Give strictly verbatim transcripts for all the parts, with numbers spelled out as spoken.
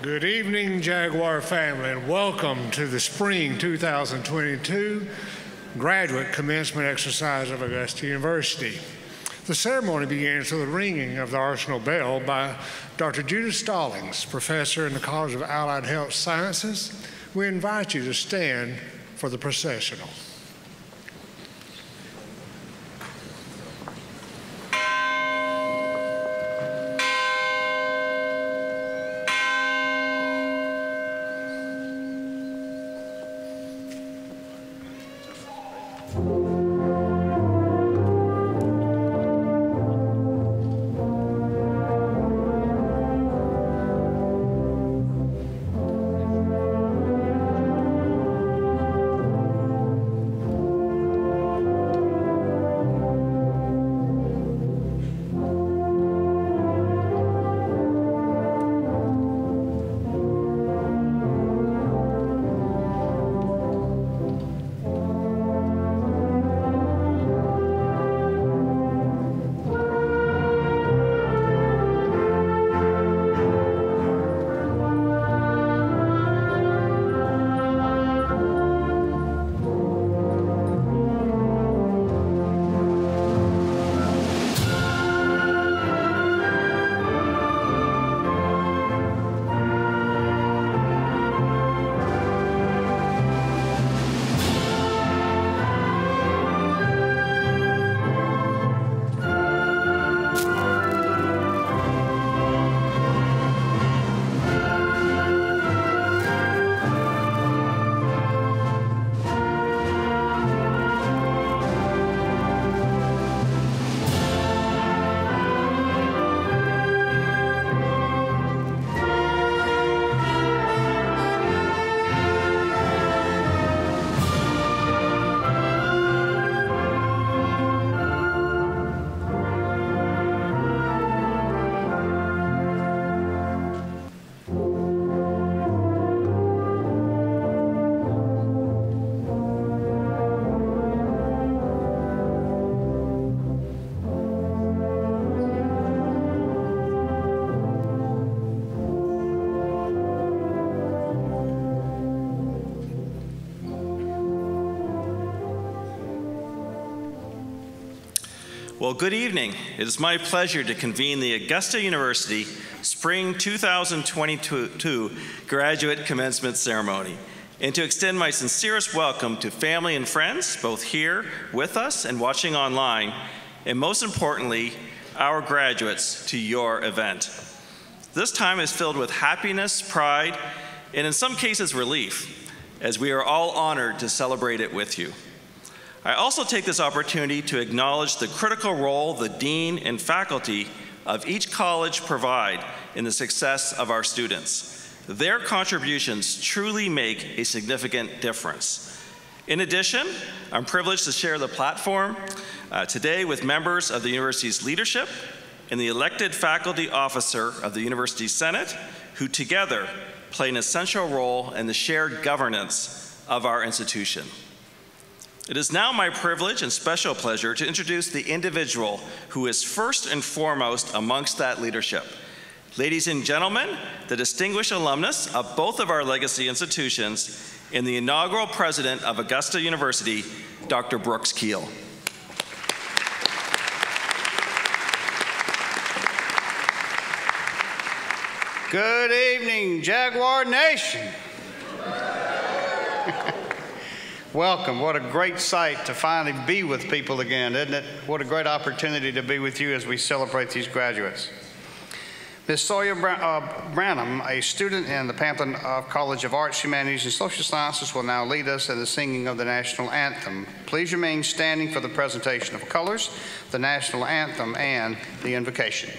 Good evening, Jaguar family, and welcome to the Spring two thousand twenty-two Graduate Commencement Exercise of Augusta University. The ceremony begins with the ringing of the Arsenal Bell by Doctor Judith Stallings, professor in the College of Allied Health Sciences. We invite you to stand for the processional. Well, good evening. It is my pleasure to convene the Augusta University Spring two thousand twenty-two Graduate Commencement Ceremony and to extend my sincerest welcome to family and friends, both here with us and watching online, and most importantly, our graduates to your event. This time is filled with happiness, pride, and in some cases relief, as we are all honored to celebrate it with you. I also take this opportunity to acknowledge the critical role the dean and faculty of each college provide in the success of our students. Their contributions truly make a significant difference. In addition, I'm privileged to share the platform uh, today with members of the university's leadership and the elected faculty officer of the University Senate, who together play an essential role in the shared governance of our institution. It is now my privilege and special pleasure to introduce the individual who is first and foremost amongst that leadership. Ladies and gentlemen, the distinguished alumnus of both of our legacy institutions and the inaugural president of Augusta University, Doctor Brooks Keel. Good evening, Jaguar Nation. Welcome. What a great sight to finally be with people again, isn't it? What a great opportunity to be with you as we celebrate these graduates. Miz Sawyer Branham, a student in the Pamplin College of Arts, Humanities, and Social Sciences, will now lead us in the singing of the national anthem. Please remain standing for the presentation of colors, the national anthem, and the invocation.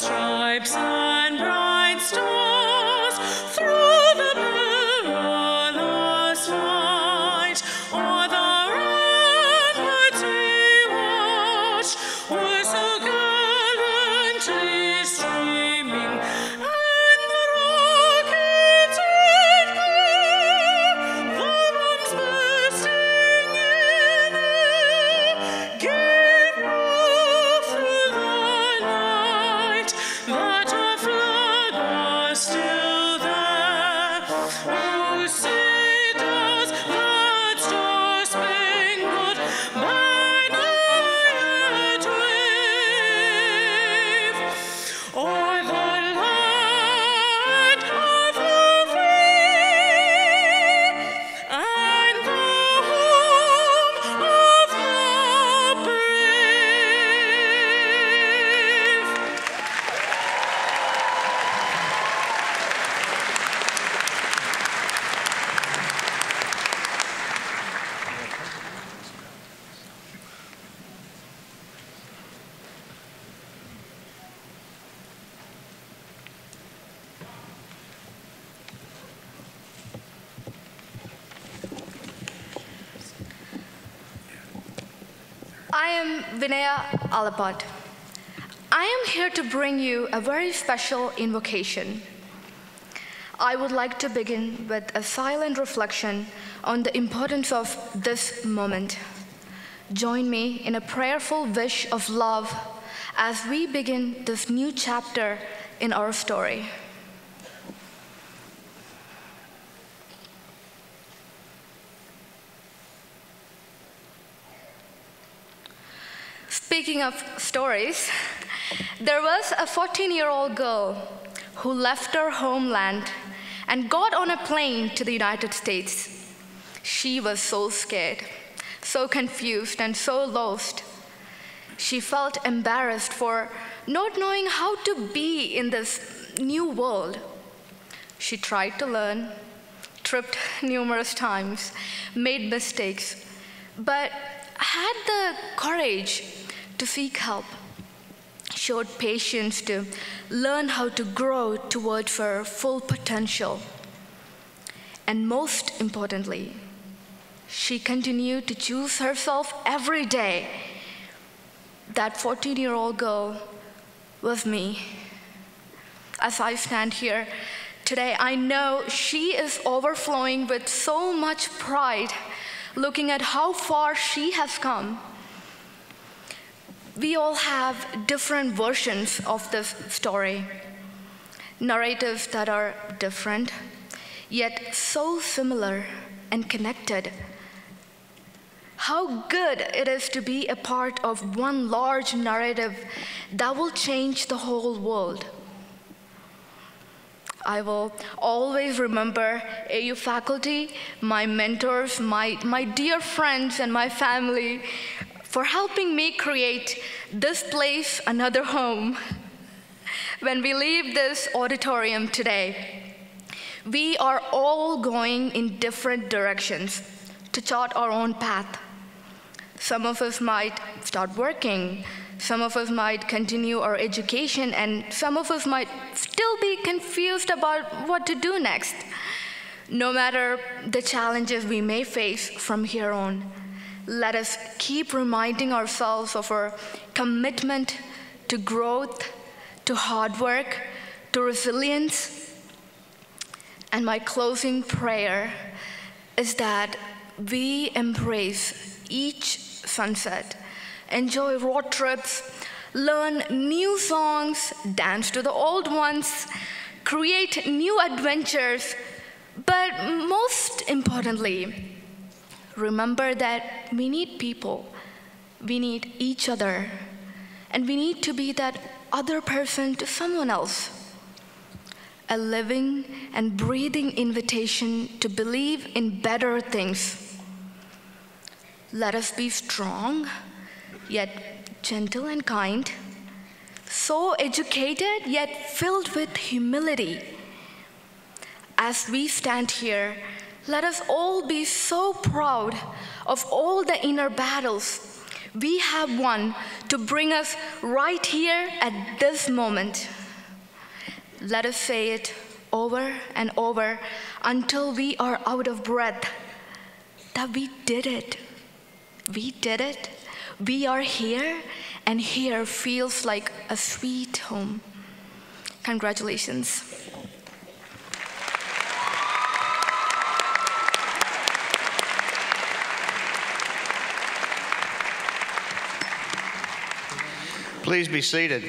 stripes and bright stars through the perilous fight. O'er the ramparts we watched were so gallantly streaming, and the rockets did glare, the bombs bursting in air gave proof through the night that our flag was still there. Oh, say does that star-spangled banner yet wave o'er the land of the free and the home of the brave. I am Vinaya Alapat. I am here to bring you a very special invocation. I would like to begin with a silent reflection on the importance of this moment. Join me in a prayerful wish of love as we begin this new chapter in our story. Speaking of stories, there was a fourteen-year-old girl who left her homeland and got on a plane to the United States. She was so scared, so confused, and so lost. She felt embarrassed for not knowing how to be in this new world. She tried to learn, tripped numerous times, made mistakes, but had the courage to seek help, showed patience to learn how to grow towards her full potential. And most importantly, she continued to choose herself every day. That fourteen-year-old girl was me. As I stand here today, I know she is overflowing with so much pride, looking at how far she has come. We all have different versions of this story, narratives that are different, yet so similar and connected. How good it is to be a part of one large narrative that will change the whole world. I will always remember A U faculty, my mentors, my, my dear friends, and my family for helping me create this place, another home. When we leave this auditorium today, we are all going in different directions to chart our own path. Some of us might start working, some of us might continue our education, and some of us might still be confused about what to do next. No matter the challenges we may face from here on, let us keep reminding ourselves of our commitment to growth, to hard work, to resilience. And my closing prayer is that we embrace each sunset, enjoy road trips, learn new songs, dance to the old ones, create new adventures, but most importantly, remember that we need people, we need each other, and we need to be that other person to someone else. A living and breathing invitation to believe in better things. Let us be strong, yet gentle and kind, so educated, yet filled with humility. As we stand here, let us all be so proud of all the inner battles we have won to bring us right here at this moment. Let us say it over and over until we are out of breath, that we did it. We did it. We are here, and here feels like a sweet home. Congratulations. Please be seated.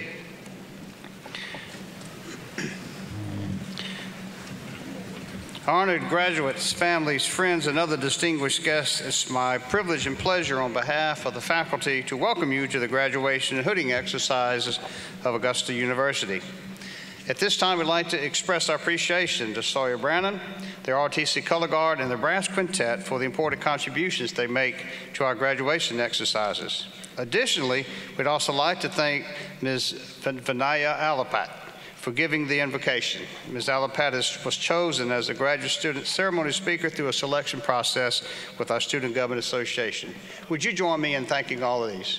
Honored graduates, families, friends, and other distinguished guests, it's my privilege and pleasure on behalf of the faculty to welcome you to the graduation and hooding exercises of Augusta University. At this time, we'd like to express our appreciation to Sawyer Branham, their R T C Color Guard, and the brass quintet for the important contributions they make to our graduation exercises. Additionally, we'd also like to thank Miz Vinaya Alapat for giving the invocation. Miz Alapat is, was chosen as a graduate student ceremony speaker through a selection process with our Student Government Association. Would you join me in thanking all of these?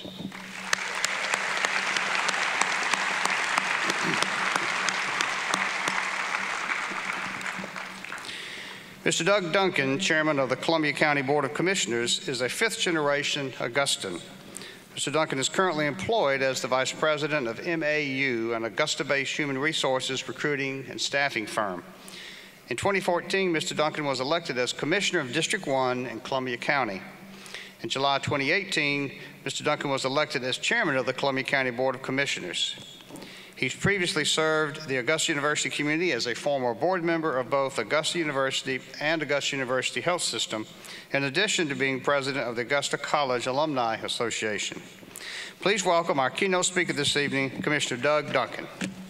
Mister Doug Duncan, Chairman of the Columbia County Board of Commissioners, is a fifth-generation Augustan. Mister Duncan is currently employed as the Vice President of M A U, an Augusta-based human resources recruiting and staffing firm. In twenty fourteen, Mister Duncan was elected as Commissioner of District one in Columbia County. In July twenty eighteen, Mister Duncan was elected as Chairman of the Columbia County Board of Commissioners. He's previously served the Augusta University community as a former board member of both Augusta University and Augusta University Health System, in addition to being president of the Augusta College Alumni Association. Please welcome our keynote speaker this evening, Commissioner Doug Duncan.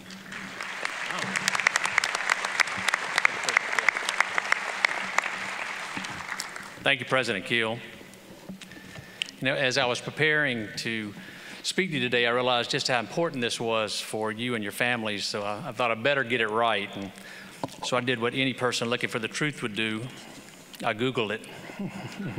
Thank you, President Keel. You know, as I was preparing to speak to you today, I realized just how important this was for you and your families, so I, I thought I'd better get it right. And so I did what any person looking for the truth would do. I Googled it. You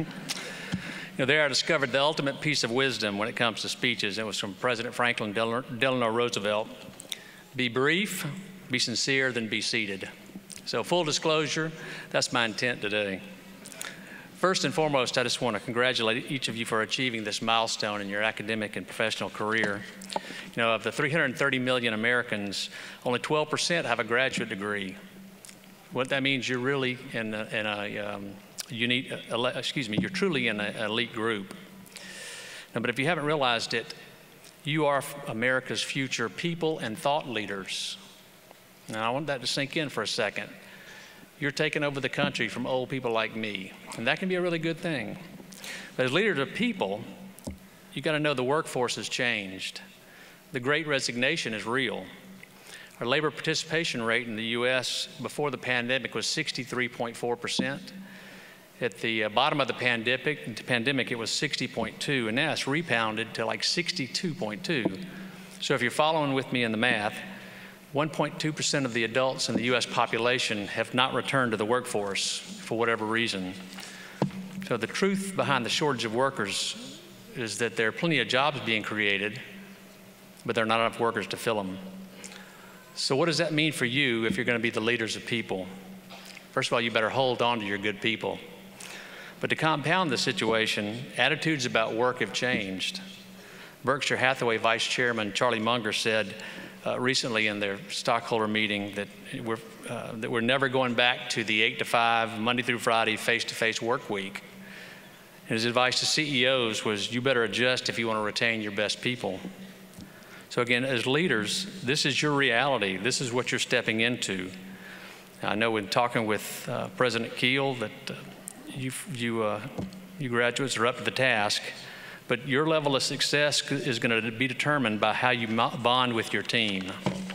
know, there I discovered the ultimate piece of wisdom when it comes to speeches. It was from President Franklin Delano Roosevelt. Be brief, be sincere, then be seated. So full disclosure, that's my intent today. First and foremost, I just want to congratulate each of you for achieving this milestone in your academic and professional career. You know, of the three hundred thirty million Americans, only twelve percent have a graduate degree. What that means, you're really in a, in a um, unique, uh, excuse me, you're truly in an elite group. Now, but if you haven't realized it, you are America's future people and thought leaders. Now, I want that to sink in for a second. You're taking over the country from old people like me, and that can be a really good thing. But as leaders of people, you got to know the workforce has changed. The Great Resignation is real. Our labor participation rate in the U S before the pandemic was sixty-three point four percent. At the uh, bottom of the pandemic, pandemic, it was sixty point two, and now it's rebounded to like sixty-two point two. So if you're following with me in the math, one point two percent of the adults in the U S population have not returned to the workforce for whatever reason. So the truth behind the shortage of workers is that there are plenty of jobs being created, but there are not enough workers to fill them. So what does that mean for you if you're going to be the leaders of people? First of all, you better hold on to your good people. But to compound the situation, attitudes about work have changed. Berkshire Hathaway Vice Chairman Charlie Munger said uh, recently in their stockholder meeting that we're, uh, that we're never going back to the eight to five, Monday through Friday, face-to-face work week. And his advice to C E Os was, you better adjust if you want to retain your best people. So again, as leaders, this is your reality. This is what you're stepping into. I know in talking with uh, President Keel that uh, you, you, uh, you graduates are up to the task, but your level of success is going to be determined by how you bond with your team.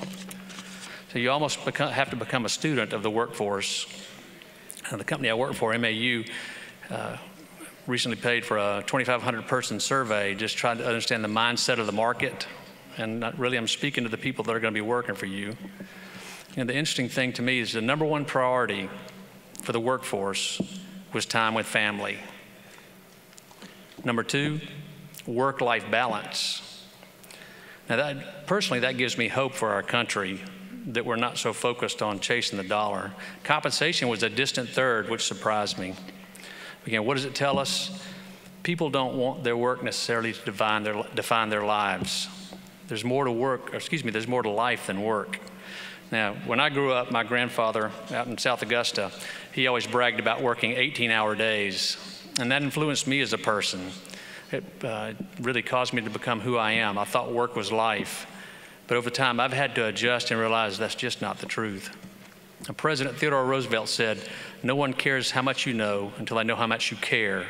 So you almost become, have to become a student of the workforce. Uh, the company I work for, M A U, uh, recently paid for a twenty-five hundred person survey, just trying to understand the mindset of the market. And not really, I'm speaking to the people that are going to be working for you. And the interesting thing to me is the number one priority for the workforce was time with family. Number two, work-life balance. Now, that, personally, that gives me hope for our country, that we're not so focused on chasing the dollar. Compensation was a distant third, which surprised me. Again, what does it tell us? People don't want their work necessarily to define their, define their lives. There's more to work, or excuse me, there's more to life than work. Now, when I grew up, my grandfather out in South Augusta, he always bragged about working eighteen-hour days, and that influenced me as a person. It uh, really caused me to become who I am. I thought work was life. But over time, I've had to adjust and realize that's just not the truth. And President Theodore Roosevelt said, "No one cares how much you know until they know how much you care."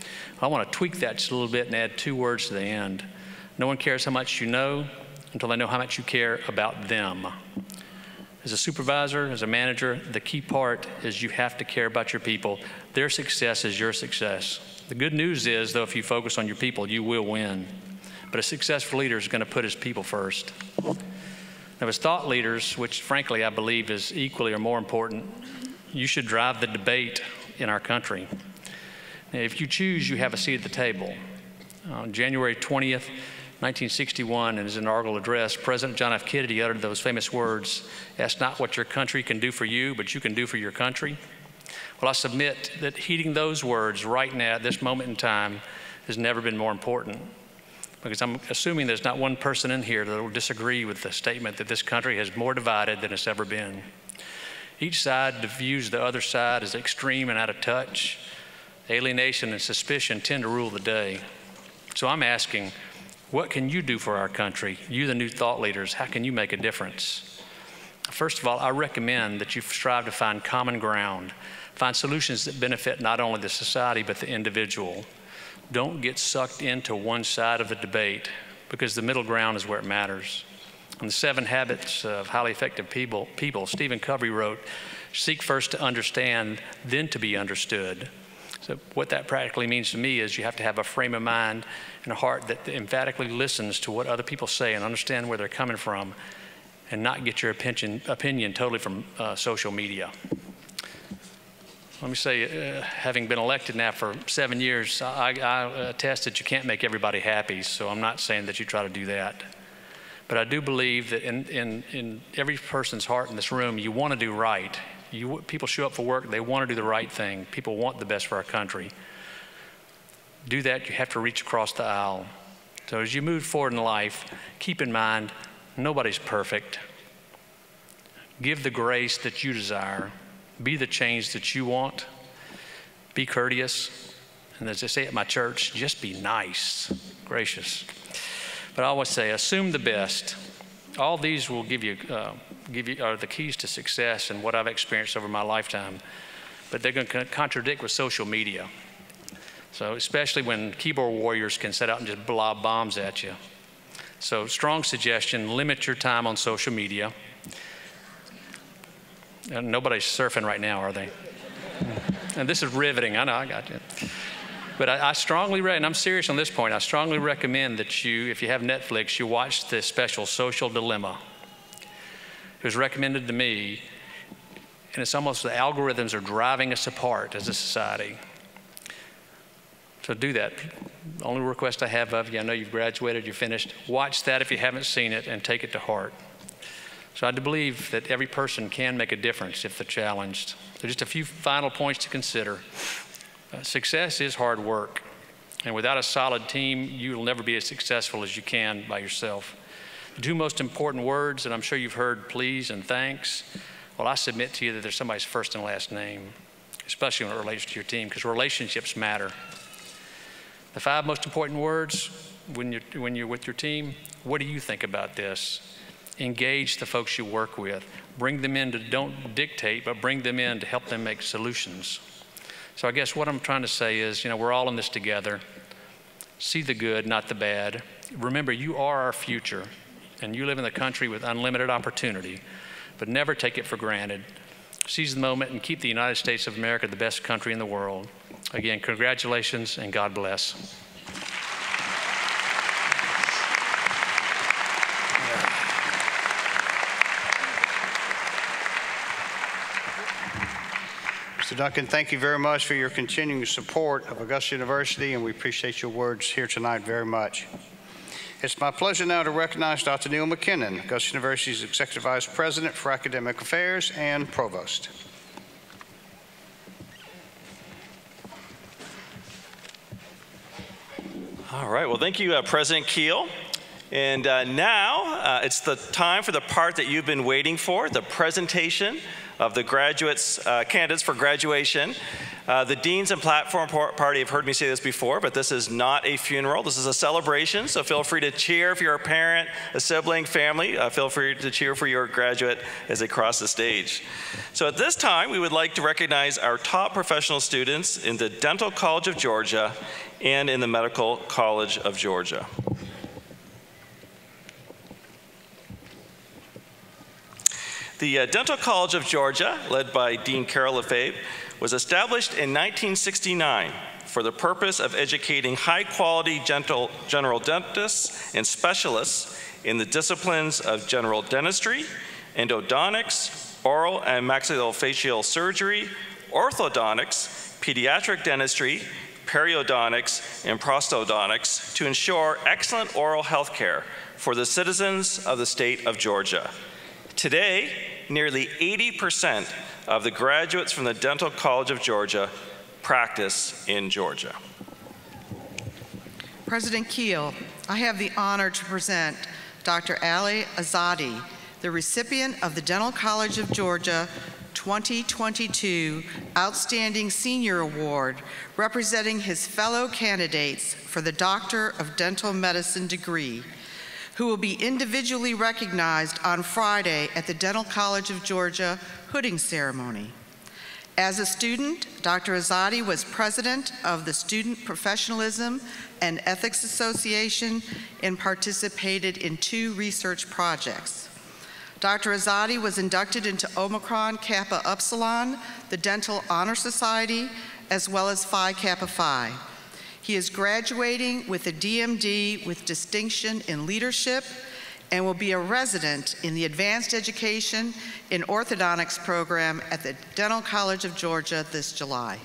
I want to tweak that just a little bit and add two words to the end. No one cares how much you know until they know how much you care about them. As a supervisor, as a manager, the key part is you have to care about your people. Their success is your success. The good news is, though, if you focus on your people, you will win. But a successful leader is going to put his people first. Now, as thought leaders, which frankly I believe is equally or more important, you should drive the debate in our country. Now, if you choose, you have a seat at the table. On January twentieth, nineteen sixty-one, in his inaugural address, President John F. Kennedy uttered those famous words, "Ask not what your country can do for you, but you can do for your country." Well, I submit that heeding those words right now at this moment in time has never been more important, because I'm assuming there's not one person in here that will disagree with the statement that this country has more divided than it's ever been. Each side views the other side as extreme and out of touch. Alienation and suspicion tend to rule the day. So I'm asking, what can you do for our country? You, the new thought leaders, how can you make a difference? First of all, I recommend that you strive to find common ground, find solutions that benefit not only the society but the individual. Don't get sucked into one side of the debate, because the middle ground is where it matters. In The Seven Habits of Highly Effective People, people Stephen Covey wrote, "Seek first to understand, then to be understood." So what that practically means to me is you have to have a frame of mind and a heart that emphatically listens to what other people say and understand where they're coming from, and not get your opinion, opinion totally from uh, social media. Let me say, uh, having been elected now for seven years, I, I attest that you can't make everybody happy, so I'm not saying that you try to do that. But I do believe that in, in, in every person's heart in this room, you want to do right. You, people show up for work, they want to do the right thing. People want the best for our country. Do that, you have to reach across the aisle. So as you move forward in life, keep in mind, nobody's perfect. Give the grace that you desire. Be the change that you want. Be courteous. And as I say at my church, just be nice, gracious. But I always say, assume the best. All these will give you, uh, give you are the keys to success and what I've experienced over my lifetime. But they're going to contradict with social media. So especially when keyboard warriors can set out and just blob bombs at you. So strong suggestion, limit your time on social media. And nobody's surfing right now, are they? And this is riveting. I know, I got you. But I, I strongly, re- and I'm serious on this point, I strongly recommend that you, if you have Netflix, you watch the special Social Dilemma. It was recommended to me, and it's almost the algorithms are driving us apart as a society. So do that. The only request I have of you, I know you've graduated, you're finished, watch that if you haven't seen it and take it to heart. So I do believe that every person can make a difference if they're challenged. So just a few final points to consider. Uh, success is hard work. And without a solid team, you will never be as successful as you can by yourself. The two most important words, and I'm sure you've heard please and thanks, well, I submit to you that they're somebody's first and last name, especially when it relates to your team, because relationships matter. The five most important words when you're, when you're with your team, what do you think about this? Engage the folks you work with. Bring them in to, don't dictate, but bring them in to help them make solutions. So I guess what I'm trying to say is, you know, we're all in this together. See the good, not the bad. Remember, you are our future, and you live in the country with unlimited opportunity, but never take it for granted. Seize the moment and keep the United States of America the best country in the world. Again, congratulations and God bless. Mister Duncan, thank you very much for your continuing support of Augusta University, and we appreciate your words here tonight very much. It's my pleasure now to recognize Doctor Neil McKinnon, Augusta University's Executive Vice President for Academic Affairs and Provost. All right, well, thank you, uh, President Keel. And uh, now uh, it's the time for the part that you've been waiting for, the presentation of the graduates, uh, candidates for graduation. Uh, the Deans and Platform Party have heard me say this before, but this is not a funeral. This is a celebration, so feel free to cheer if you're a parent, a sibling, family. Uh, feel free to cheer for your graduate as they cross the stage. So at this time, we would like to recognize our top professional students in the Dental College of Georgia and in the Medical College of Georgia. The uh, Dental College of Georgia, led by Dean Carol Lefebvre, was established in nineteen sixty-nine for the purpose of educating high-quality general, general dentists and specialists in the disciplines of general dentistry, endodontics, oral and maxillofacial surgery, orthodontics, pediatric dentistry, periodontics, and prosthodontics to ensure excellent oral health care for the citizens of the state of Georgia. Today, nearly eighty percent of the graduates from the Dental College of Georgia practice in Georgia. President Keel, I have the honor to present Doctor Ali Azadi, the recipient of the Dental College of Georgia twenty twenty-two Outstanding Senior Award, representing his fellow candidates for the Doctor of Dental Medicine degree, who will be individually recognized on Friday at the Dental College of Georgia hooding ceremony. As a student, Doctor Azadi was president of the Student Professionalism and Ethics Association and participated in two research projects. Doctor Azadi was inducted into Omicron Kappa Upsilon, the Dental Honor Society, as well as Phi Kappa Phi. He is graduating with a D M D with distinction in leadership and will be a resident in the Advanced Education in Orthodontics program at the Dental College of Georgia this July.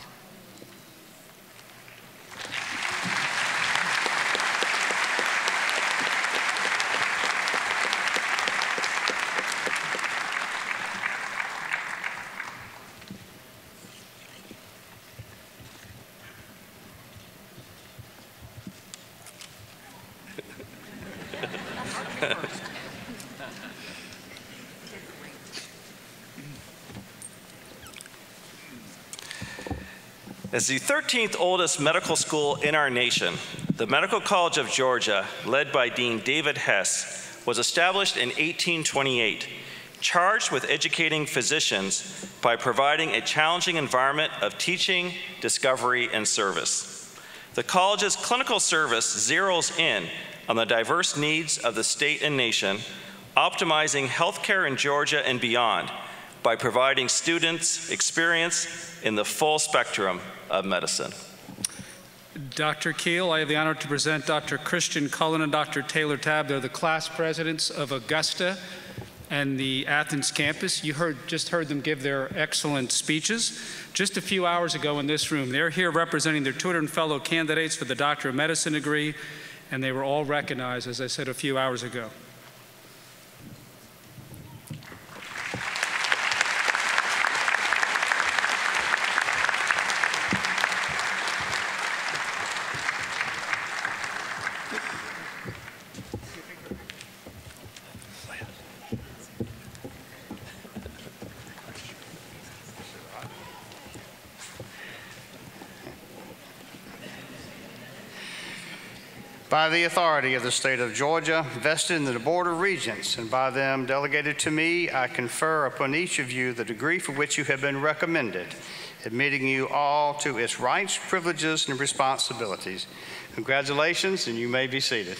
As the thirteenth oldest medical school in our nation, the Medical College of Georgia, led by Dean David Hess, was established in eighteen twenty-eight, charged with educating physicians by providing a challenging environment of teaching, discovery, and service. The college's clinical service zeroes in on the diverse needs of the state and nation, optimizing healthcare in Georgia and beyond by providing students experience in the full spectrum of medicine. Doctor Keel, I have the honor to present Doctor Christian Cullen and Doctor Taylor Tabb. They're the class presidents of Augusta and the Athens campus. You heard, just heard them give their excellent speeches just a few hours ago in this room. They're here representing their tutor and fellow candidates for the Doctor of Medicine degree, and they were all recognized, as I said a few hours ago. By the authority of the state of Georgia, vested in the Board of Regents, and by them delegated to me, I confer upon each of you the degree for which you have been recommended, admitting you all to its rights, privileges, and responsibilities. Congratulations, and you may be seated.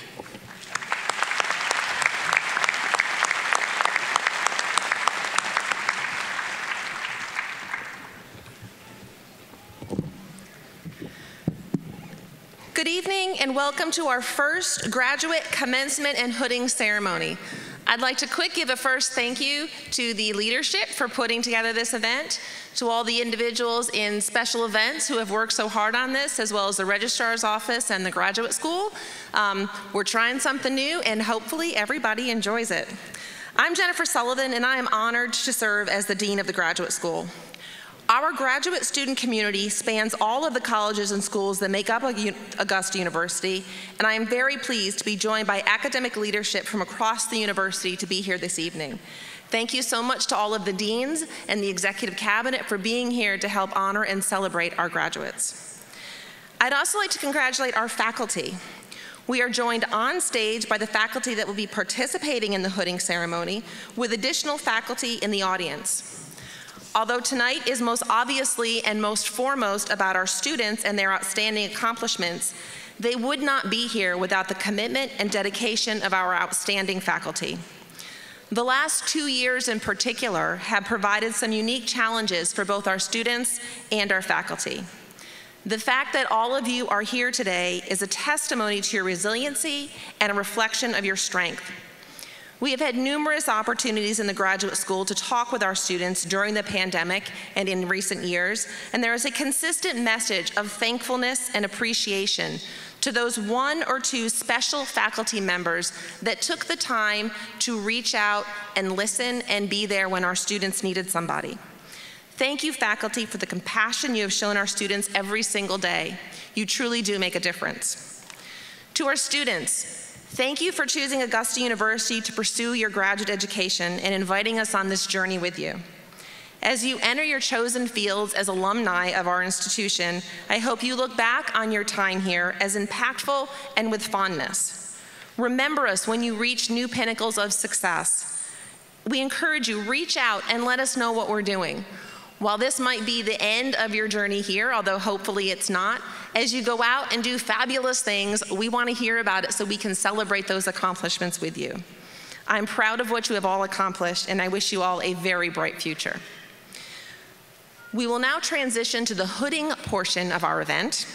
Good evening and welcome to our first graduate commencement and hooding ceremony. I'd like to quick give a first thank you to the leadership for putting together this event, to all the individuals in special events who have worked so hard on this, as well as the registrar's office and the graduate school. Um, we're trying something new, and hopefully everybody enjoys it. I'm Jennifer Sullivan, and I am honored to serve as the Dean of the Graduate School. Our graduate student community spans all of the colleges and schools that make up Augusta University, and I am very pleased to be joined by academic leadership from across the university to be here this evening. Thank you so much to all of the deans and the executive cabinet for being here to help honor and celebrate our graduates. I'd also like to congratulate our faculty. We are joined on stage by the faculty that will be participating in the hooding ceremony, with additional faculty in the audience. Although tonight is most obviously and most foremost about our students and their outstanding accomplishments, they would not be here without the commitment and dedication of our outstanding faculty. The last two years in particular have provided some unique challenges for both our students and our faculty. The fact that all of you are here today is a testimony to your resiliency and a reflection of your strength. We have had numerous opportunities in the graduate school to talk with our students during the pandemic and in recent years, and there is a consistent message of thankfulness and appreciation to those one or two special faculty members that took the time to reach out and listen and be there when our students needed somebody. Thank you, faculty, for the compassion you have shown our students every single day. You truly do make a difference. To our students, thank you for choosing Augusta University to pursue your graduate education and inviting us on this journey with you. As you enter your chosen fields as alumni of our institution, I hope you look back on your time here as impactful and with fondness. Remember us when you reach new pinnacles of success. We encourage you, reach out and let us know what we're doing. While this might be the end of your journey here, although hopefully it's not, as you go out and do fabulous things, we want to hear about it so we can celebrate those accomplishments with you. I'm proud of what you have all accomplished, and I wish you all a very bright future. We will now transition to the hooding portion of our event.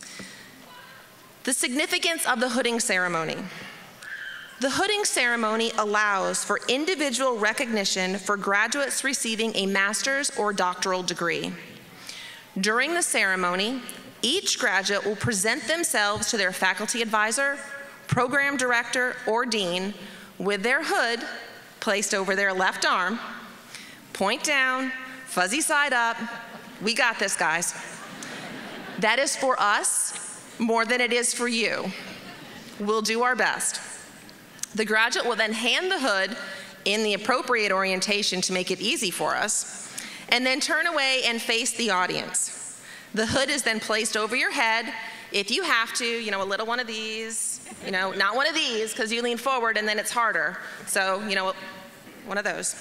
The significance of the hooding ceremony. The hooding ceremony allows for individual recognition for graduates receiving a master's or doctoral degree. During the ceremony, each graduate will present themselves to their faculty advisor, program director, or dean with their hood placed over their left arm, point down, fuzzy side up. We got this, guys. That is for us more than it is for you. We'll do our best. The graduate will then hand the hood in the appropriate orientation to make it easy for us, and then turn away and face the audience. The hood is then placed over your head. If you have to, you know, a little one of these, you know, not one of these, because you lean forward and then it's harder. So, you know, one of those.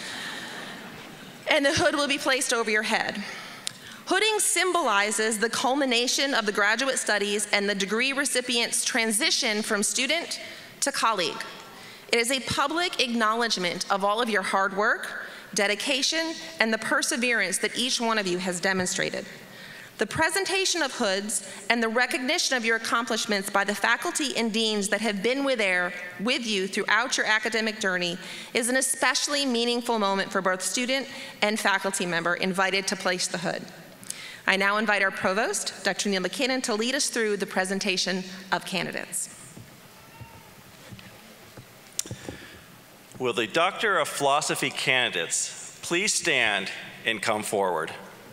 And the hood will be placed over your head. Hooding symbolizes the culmination of the graduate studies and the degree recipient's transition from student to colleague. It is a public acknowledgement of all of your hard work, dedication, and the perseverance that each one of you has demonstrated. The presentation of hoods and the recognition of your accomplishments by the faculty and deans that have been with, there, with you throughout your academic journey is an especially meaningful moment for both student and faculty member invited to place the hood. I now invite our provost, Doctor Neil McKinnon, to lead us through the presentation of candidates. Will the Doctor of Philosophy candidates please stand and come forward?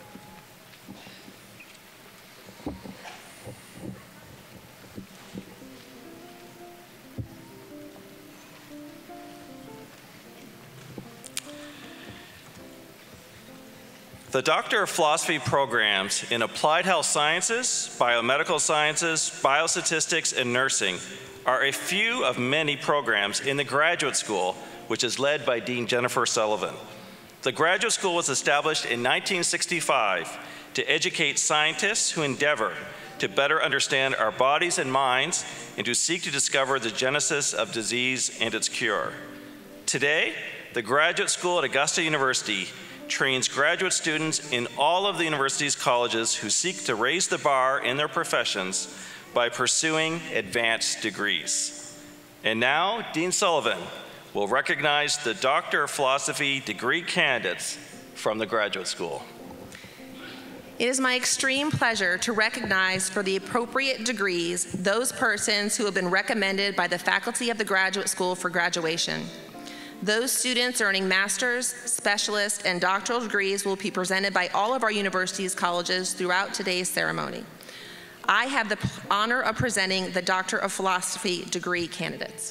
The Doctor of Philosophy programs in Applied Health Sciences, Biomedical Sciences, Biostatistics, and Nursing are a few of many programs in the graduate school, which is led by Dean Jennifer Sullivan. The graduate school was established in nineteen sixty-five to educate scientists who endeavor to better understand our bodies and minds and to seek to discover the genesis of disease and its cure. Today, the graduate school at Augusta University trains graduate students in all of the university's colleges who seek to raise the bar in their professions by pursuing advanced degrees. And now, Dean Sullivan will recognize the Doctor of Philosophy degree candidates from the Graduate School. It is my extreme pleasure to recognize for the appropriate degrees those persons who have been recommended by the faculty of the Graduate School for graduation. Those students earning master's, specialist, and doctoral degrees will be presented by all of our universities, colleges throughout today's ceremony. I have the honor of presenting the Doctor of Philosophy degree candidates.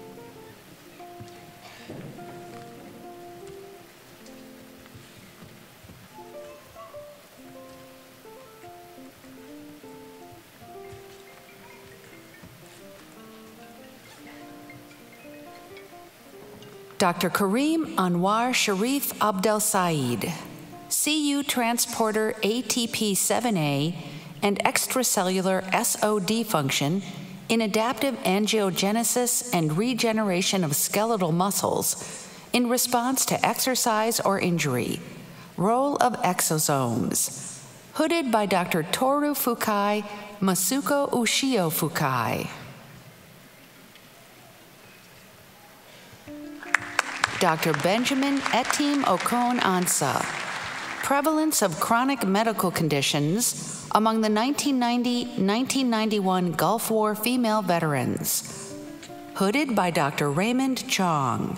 Doctor Kareem Anwar Sharif Abdel Said, C U Transporter A T P seven A and extracellular S O D function in adaptive angiogenesis and regeneration of skeletal muscles in response to exercise or injury. Role of exosomes. Hooded by Doctor Toru Fukai, Masuko Ushio Fukai. Doctor Benjamin Etim Okon Ansa. Prevalence of chronic medical conditions among the nineteen ninety to nineteen ninety-one Gulf War female veterans. Hooded by Doctor Raymond Chong.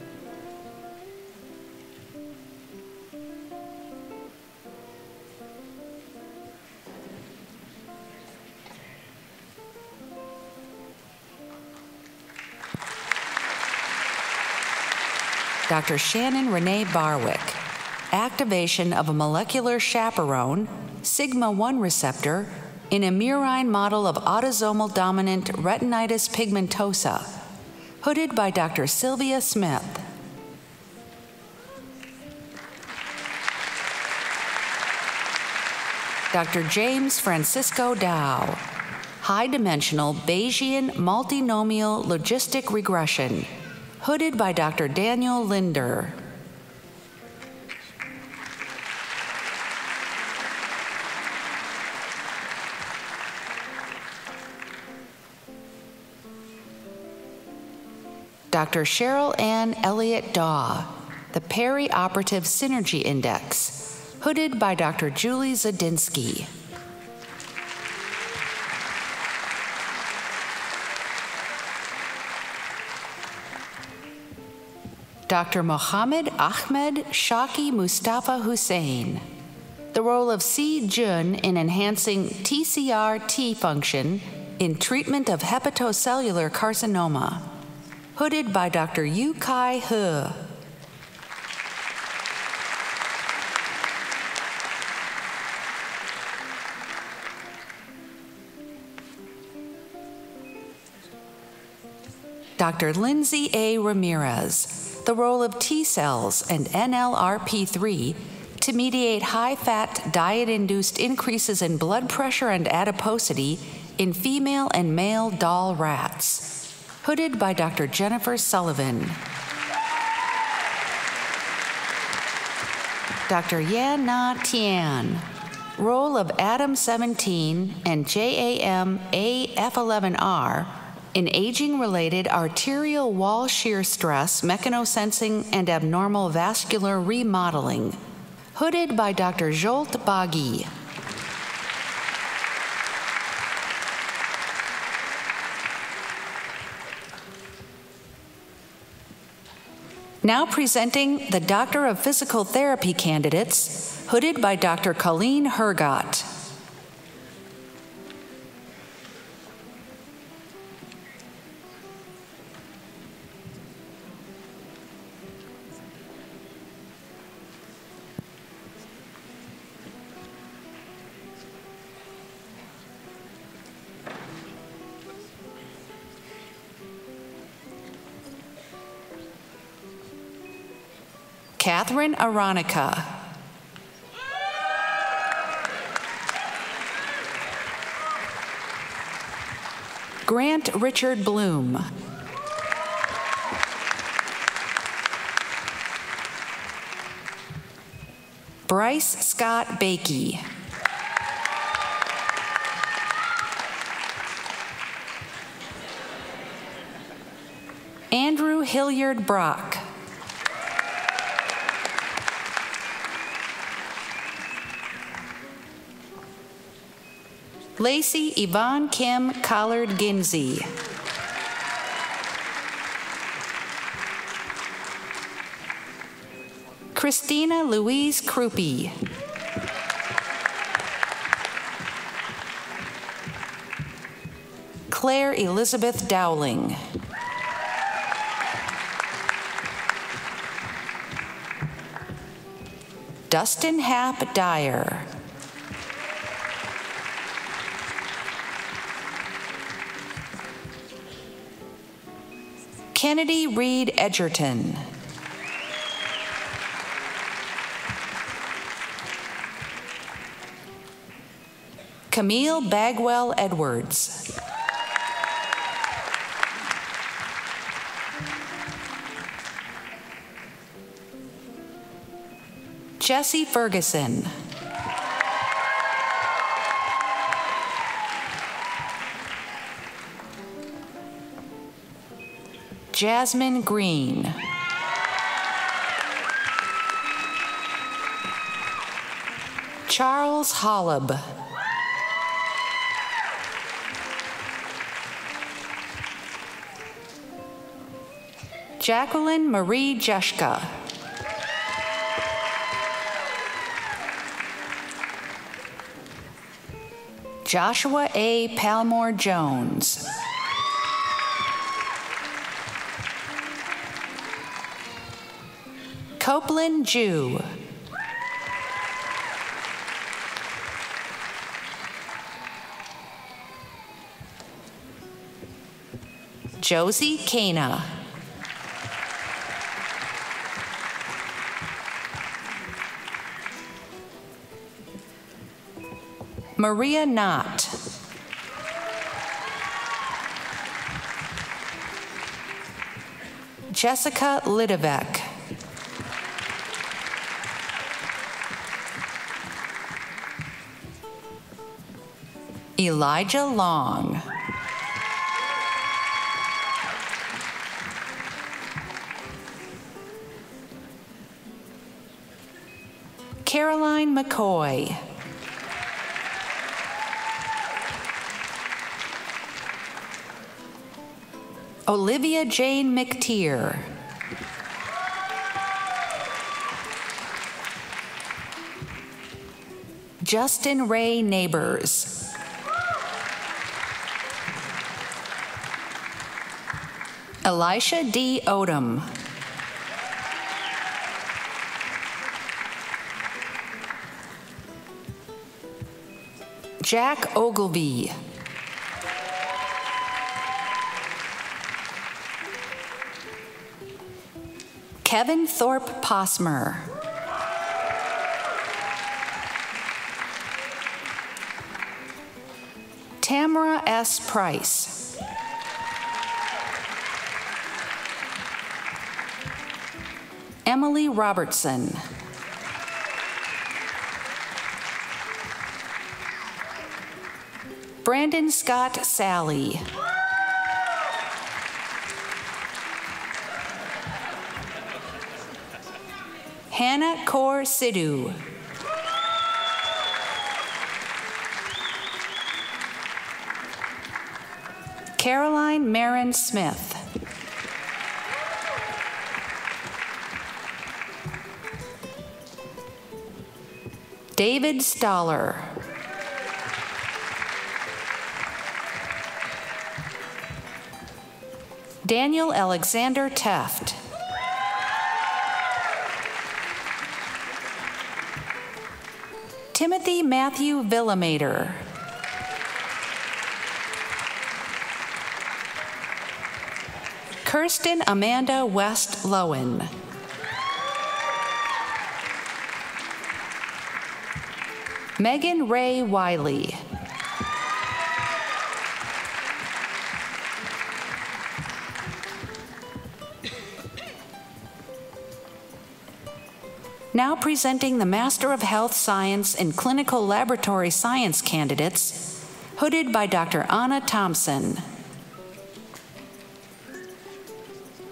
Doctor Shannon Renee Barwick. Activation of a molecular chaperone, sigma one receptor, in a murine model of autosomal dominant retinitis pigmentosa. Hooded by Doctor Sylvia Smith. Doctor James Francisco Dow. High-dimensional Bayesian multinomial logistic regression. Hooded by Doctor Daniel Linder. Doctor Cheryl Ann Elliott Daw, the Perioperative Synergy Index, hooded by Doctor Julie Zadinsky. Doctor Mohammed Ahmed Shaki Mustafa Hussein, the role of C. Jun in enhancing T C R T function in treatment of hepatocellular carcinoma, hooded by Doctor Yu Kai He. Doctor Lindsay A. Ramirez, the role of T cells and N L R P three to mediate high-fat, diet-induced increases in blood pressure and adiposity in female and male doll rats, hooded by Doctor Jennifer Sullivan. Doctor Yan Na Tian, role of Adam seventeen and J A M A F eleven R in aging-related arterial wall shear stress, mechanosensing, and abnormal vascular remodeling, hooded by Doctor Jolt Baghi. Now presenting the Doctor of Physical Therapy candidates, hooded by Doctor Colleen Hergott. Catherine Aronica. Grant Richard Bloom. Bryce Scott Bakey. Andrew Hilliard Brock. Lacey Yvonne Kim Collard Ginsey. Christina Louise Krupe. Claire Elizabeth Dowling. Dustin Hap Dyer. Kennedy Reed Edgerton. Camille Bagwell Edwards. Jesse Ferguson. Jasmine Green. Charles Holub. Jacqueline Marie Jeshka. Joshua A. Palmore Jones. Copeland Jew. Josie Cana. Maria Knott. Jessica Lidovec. Elijah Long. Caroline McCoy. Olivia Jane McTeer. Justin Ray Neighbors. Elisha D. Odom. Jack Ogilvy. Kevin Thorpe Posmer. Tamara S. Price. Emily Robertson. Brandon Scott Sally. Hannah Kaur Sidhu. Caroline Marin Smith. David Stoller. Daniel Alexander Teft. Timothy Matthew Villamater. Kirsten Amanda West Lowen. Megan Ray Wiley. Now presenting the Master of Health Science and Clinical Laboratory Science candidates, hooded by Doctor Anna Thompson.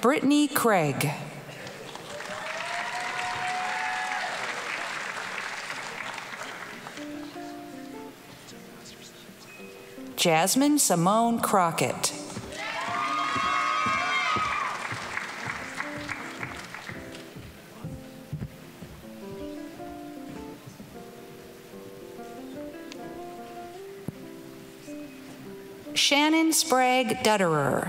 Brittany Craig. Jasmine Simone Crockett. Shannon Sprague Dutterer.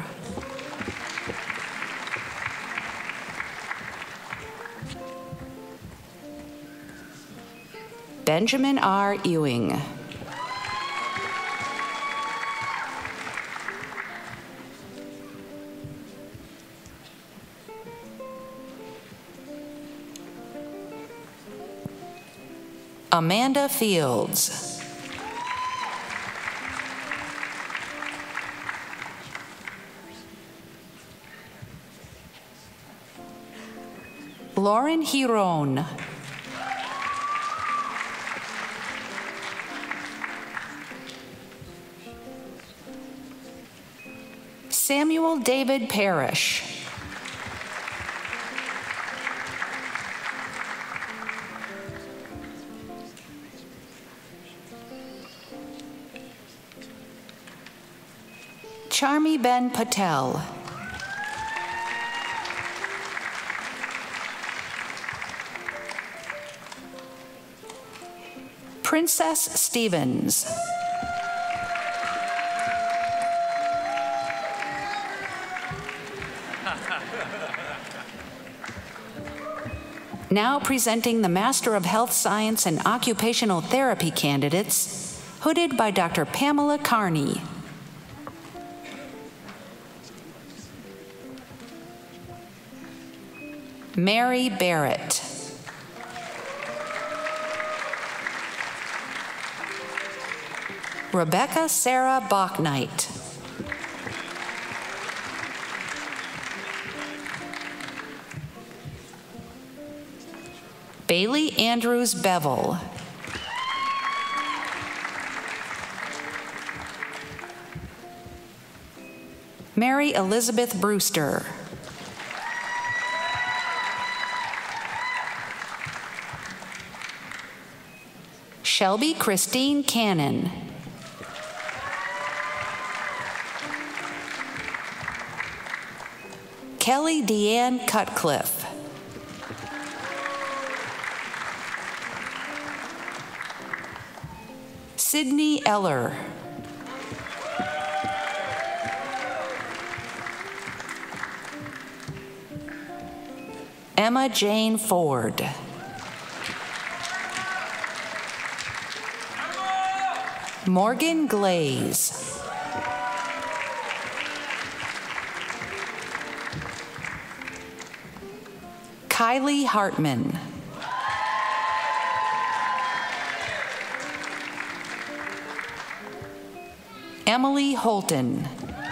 Benjamin R. Ewing. Amanda Fields. Lauren Hiron. Samuel David Parrish. Charmi Ben Patel. Princess Stevens. Now presenting the Master of Health Science and Occupational Therapy candidates, hooded by Doctor Pamela Carney. Mary Barrett. Rebecca Sarah Bachnight. Bailey Andrews Bevel. Mary Elizabeth Brewster. Shelby Christine Cannon. Kelly Deanne Cutcliffe. Sydney Eller. Emma Jane Ford. Morgan Glaze. Kylie Hartman. Emily Holton.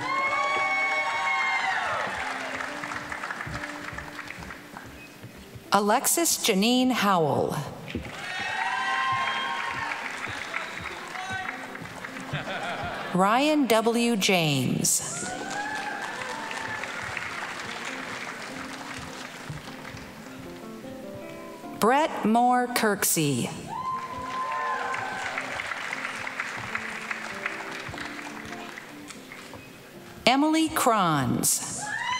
Alexis Janine Howell. Ryan W. James. Brett Moore Kirksey. Emily Kranz.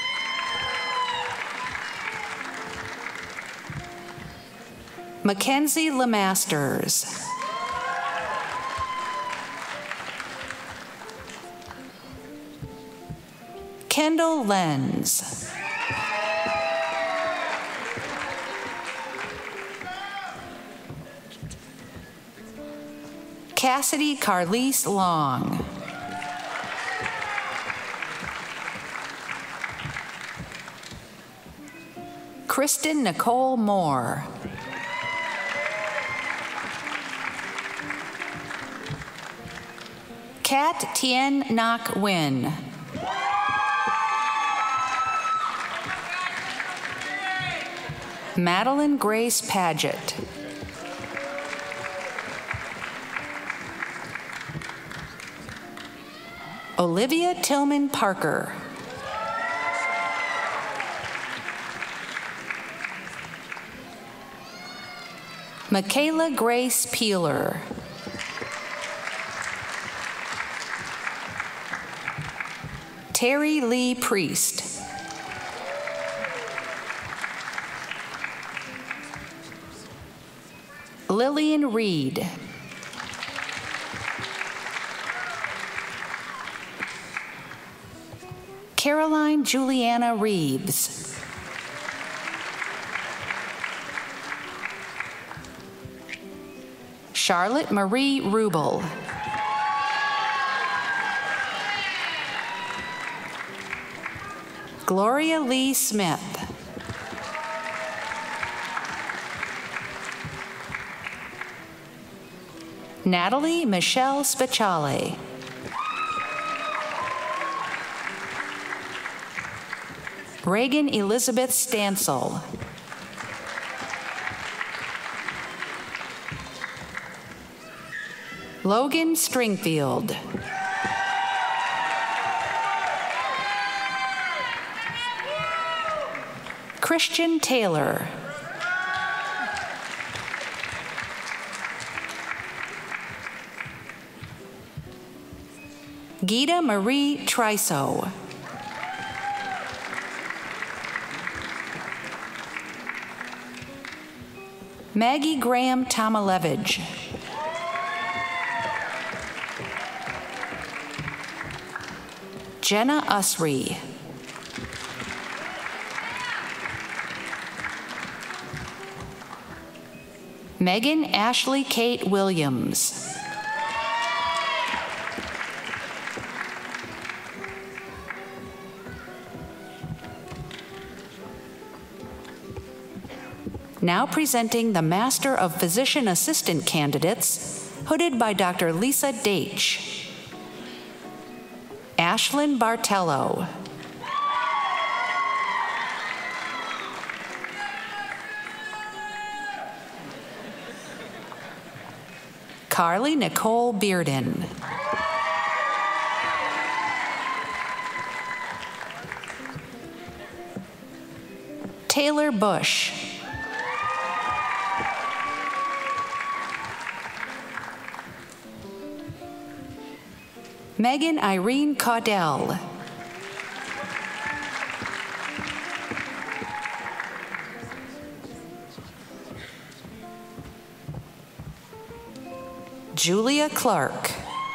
Mackenzie Lemasters. Kendall Lenz. Cassidy Carlise Long. Kristen Nicole Moore. Kat Tien Ngoc Nguyen. Madeline Grace Paget. Olivia Tillman Parker. Michaela Grace Peeler. Terry Lee Priest. Lillian Reed. Caroline Juliana Reeves. Charlotte Marie Rubel. Gloria Lee Smith. Natalie Michelle Speciale. Reagan Elizabeth Stansel. Logan Stringfield. Christian Taylor. Gita Marie Triso. Maggie Graham Tomalevich. Jenna Usry. Megan Ashley Kate Williams. Now presenting the Master of Physician Assistant candidates, hooded by Doctor Lisa Deitch. Ashlyn Bartello. Carly Nicole Bearden. Taylor Bush. Megan Irene Caudell. Julia Clark.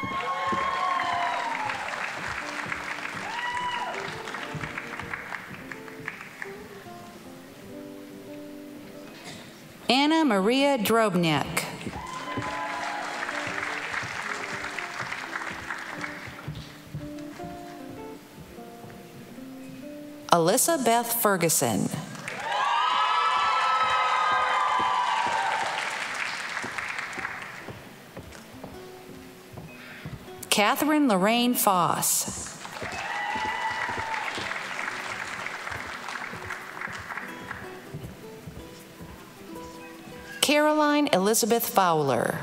Anna Maria Drobniak. Alyssa Beth Ferguson. Catherine Lorraine Foss. Caroline Elizabeth Fowler.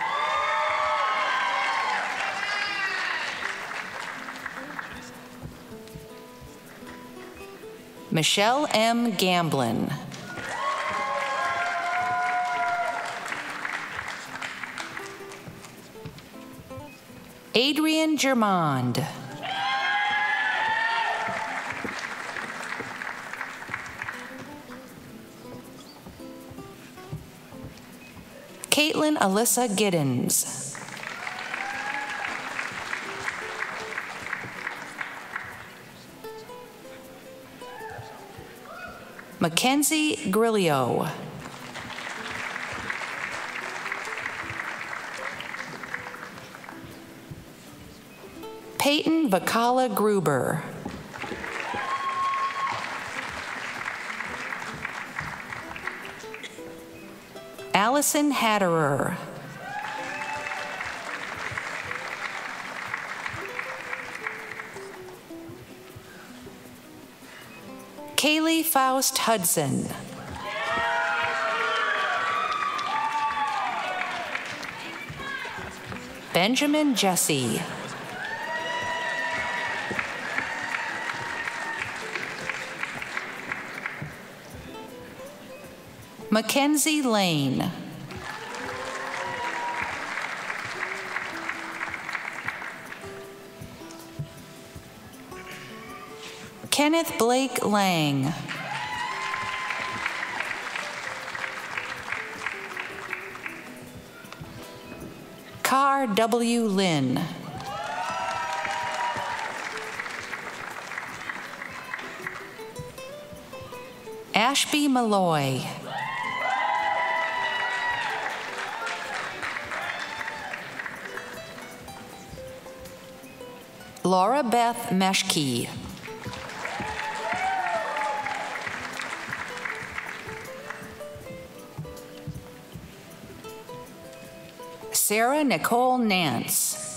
Michelle M. Gamblin. Adrian Germond. Caitlin Alyssa Giddens. Mackenzie Grillo. Peyton Vakala Gruber. Allison Hatterer. Kaylee Faust Hudson. Benjamin Jesse. Mackenzie Lane. Kenneth Blake Lang. Carr W. Lynn. Ashby Malloy. Laura Beth Meshke. Sarah Nicole Nance.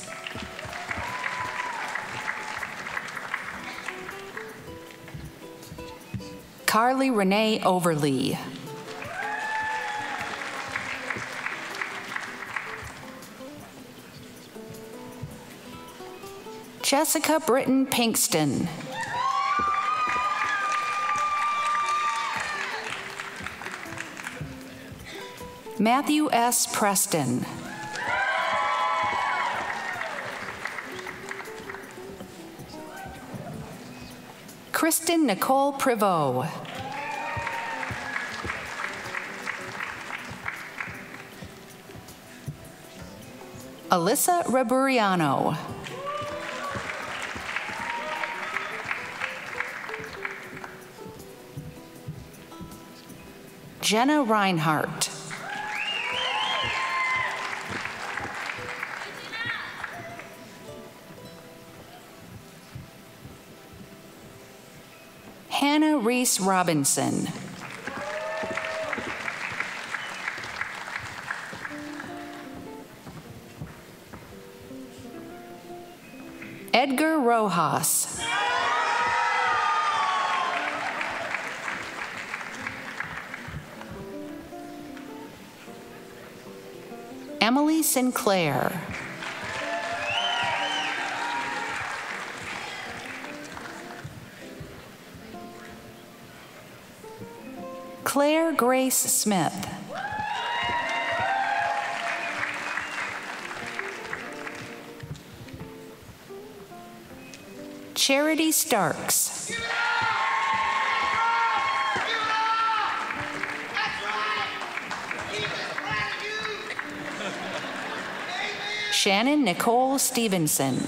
Carly Renee Overly. Jessica Britton Pinkston. Matthew S. Preston. Kristen Nicole Priveau. Alyssa Reburiano. Jenna Reinhardt. Hannah Reese Robinson. Edgar Rojas. Emily Sinclair. Claire Grace Smith. Charity Starks. Shannon Nicole Stevenson.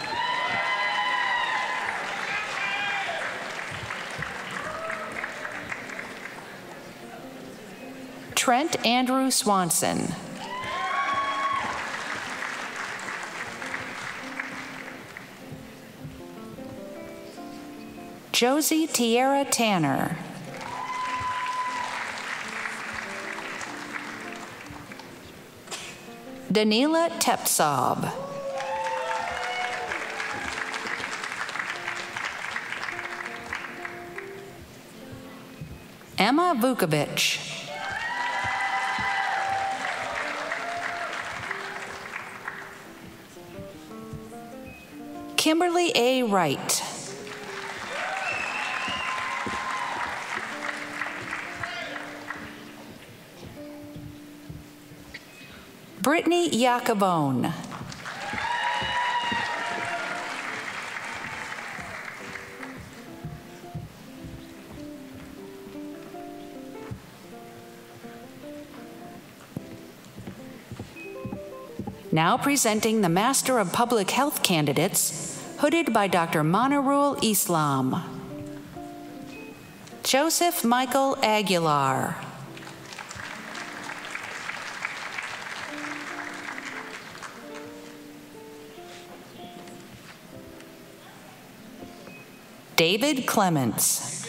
Trent Andrew Swanson. Josie Tierra Tanner. Danila Tepsov. Emma Vukovic. Kimberly A. Wright. Brittany Jacobone. Now presenting the Master of Public Health candidates, hooded by Doctor Manarul Islam. Joseph Michael Aguilar. David Clements.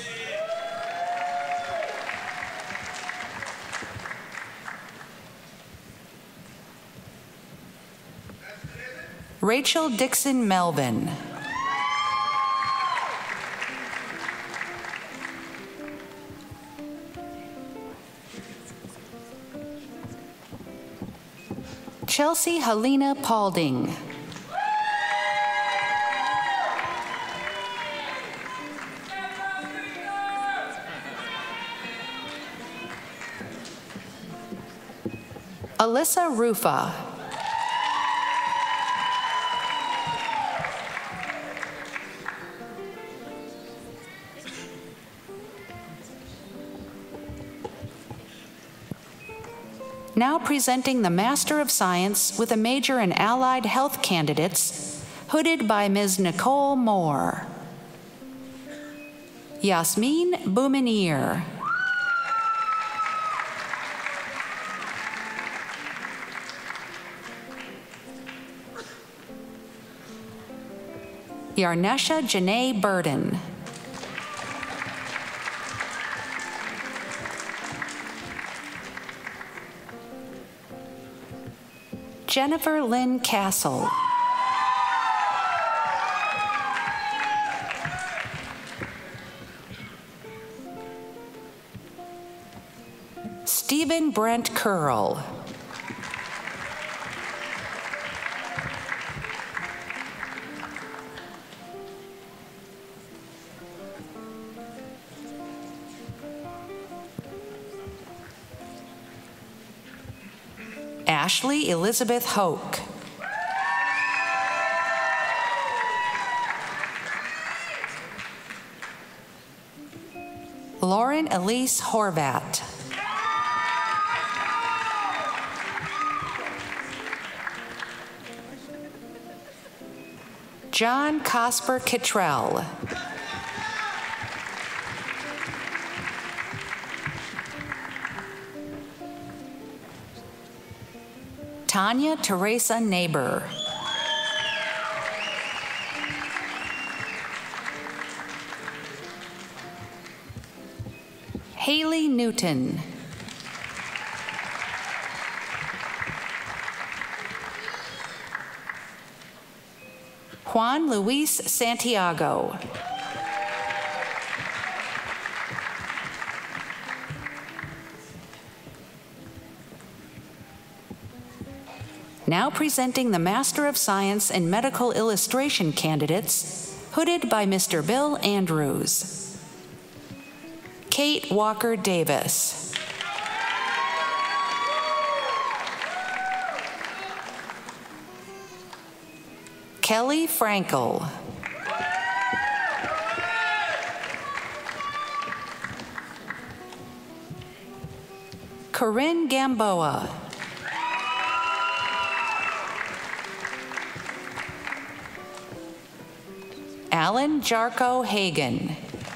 Rachel Dixon Melvin. Chelsea Helena Paulding. Alyssa Rufa. Now presenting the Master of Science with a major in Allied Health candidates, hooded by Miz Nicole Moore. Yasmin Boumenier. Yarnesha Janae Burden. Jennifer Lynn Castle. Stephen Brent Curl. Ashley Elizabeth Hoke. Lauren Elise Horvat. John Cosper Kittrell. Tanya Teresa Neighbor. Haley Newton. Juan Luis Santiago. Now presenting the Master of Science in Medical Illustration candidates, hooded by Mister Bill Andrews. Kate Walker Davis. Kelly Frankel. Corinne Gamboa. Alan Jarko Hagen.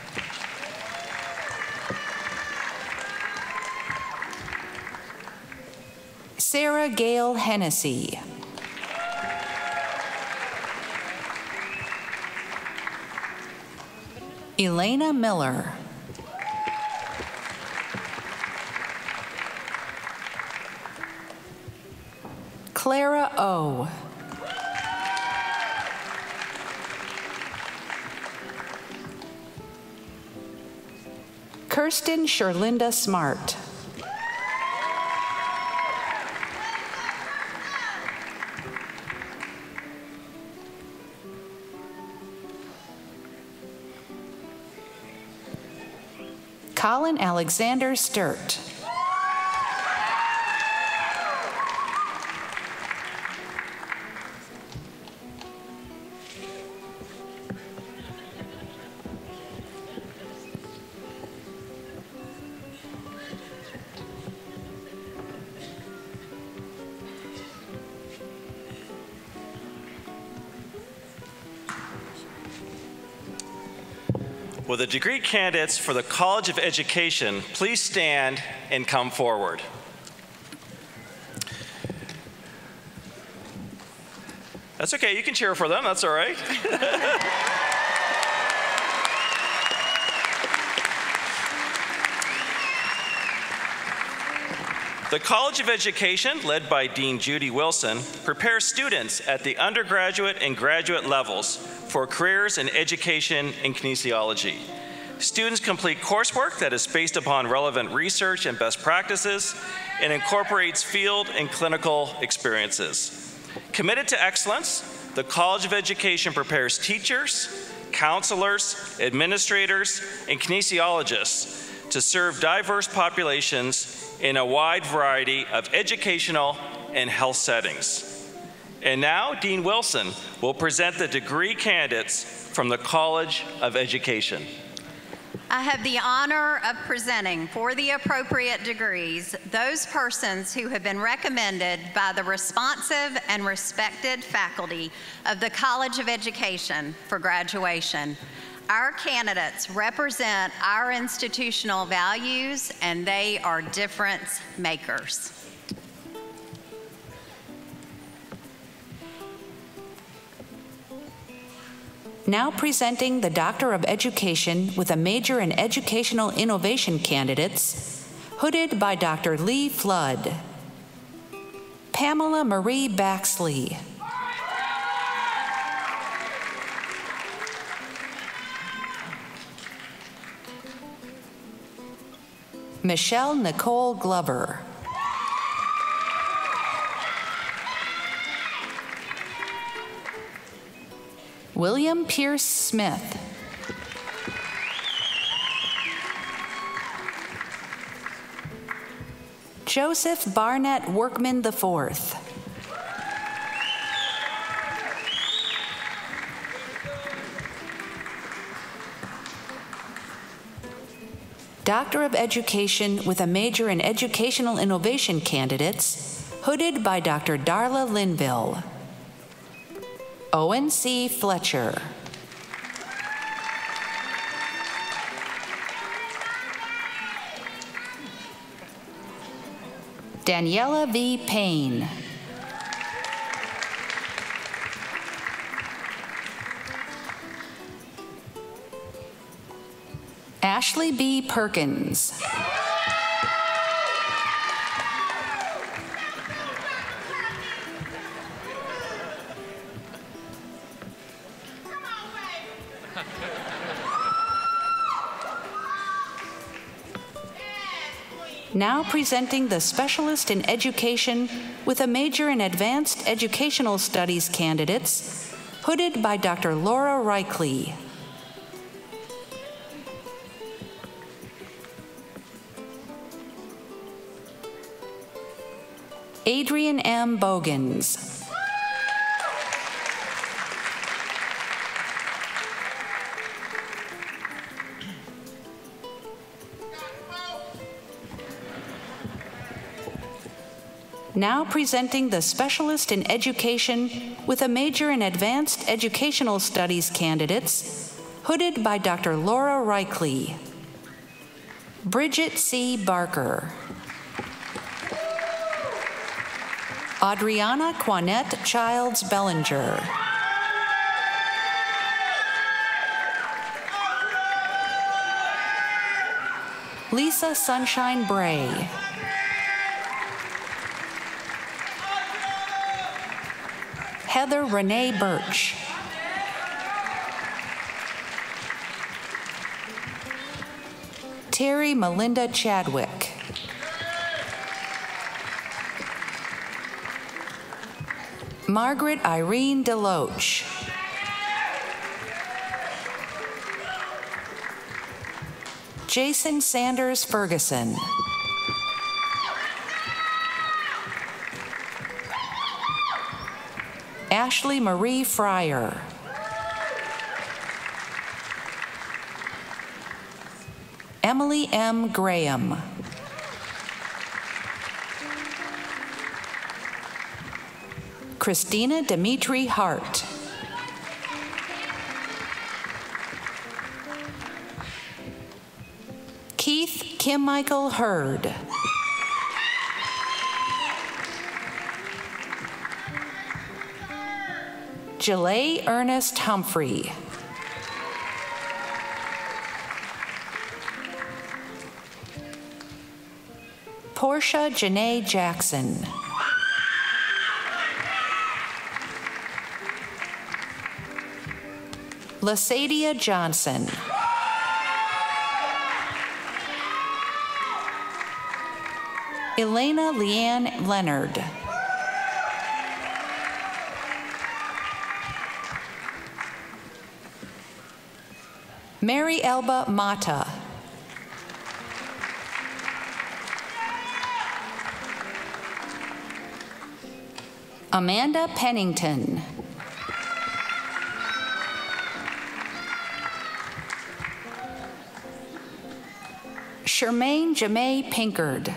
Sarah Gail Hennessy. Elena Miller. Clara O. Kirsten Sherlinda Smart. Colin Alexander Sturt. Will the degree candidates for the College of Education please stand and come forward? That's okay, you can cheer for them, that's all right. The College of Education, led by Dean Judy Wilson, prepares students at the undergraduate and graduate levels for careers in education and kinesiology. Students complete coursework that is based upon relevant research and best practices and incorporates field and clinical experiences. Committed to excellence, the College of Education prepares teachers, counselors, administrators, and kinesiologists to serve diverse populations in a wide variety of educational and health settings. And now, Dean Wilson will present the degree candidates from the College of Education. I have the honor of presenting for the appropriate degrees those persons who have been recommended by the responsive and respected faculty of the College of Education for graduation. Our candidates represent our institutional values, and they are difference makers. Now presenting the Doctor of Education with a major in Educational Innovation candidates, hooded by Doctor Lee Flood. Pamela Marie Baxley. Michelle Nicole Glover. William Pierce Smith. Joseph Barnett Workman the fourth. Doctor of Education with a major in Educational Innovation candidates, hooded by Doctor Darla Linville. Owen C. Fletcher. Daniela V. Payne. Ashley B. Perkins. Now presenting the Specialist in Education with a major in Advanced Educational Studies candidates, hooded by Doctor Laura Reichley. Adrian M. Bogans. Now presenting the Specialist in Education with a major in Advanced Educational Studies candidates, hooded by Doctor Laura Reichley. Bridget C. Barker. Adriana Quanette Childs Bellinger. Lisa Sunshine Bray. Heather Renee Birch. Terry Melinda Chadwick. Margaret Irene Deloach. Jason Sanders Ferguson. Ashley Marie Fryer. Emily M. Graham. Christina Dimitri Hart. Keith Kim Michael Hurd. Jalay Ernest Humphrey. Portia Janae Jackson. Lasadia Johnson. Elena Leanne Leonard. Mary Elba Mata. Amanda Pennington. Shermaine Jamae Pinkard.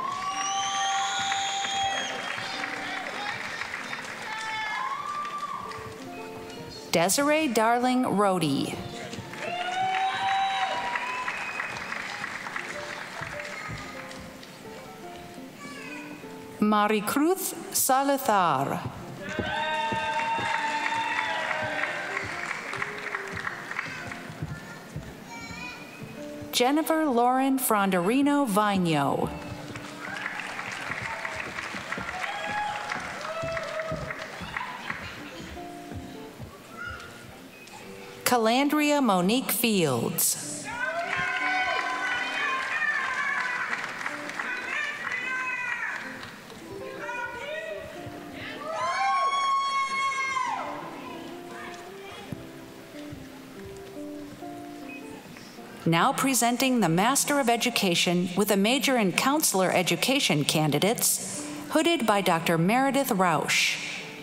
Desiree Darling Rohde. Maricruz Salazar. Jennifer Lauren Fronderino Vigno. Calandria Monique Fields. Now presenting the Master of Education with a major in Counselor Education candidates, hooded by Doctor Meredith Rausch.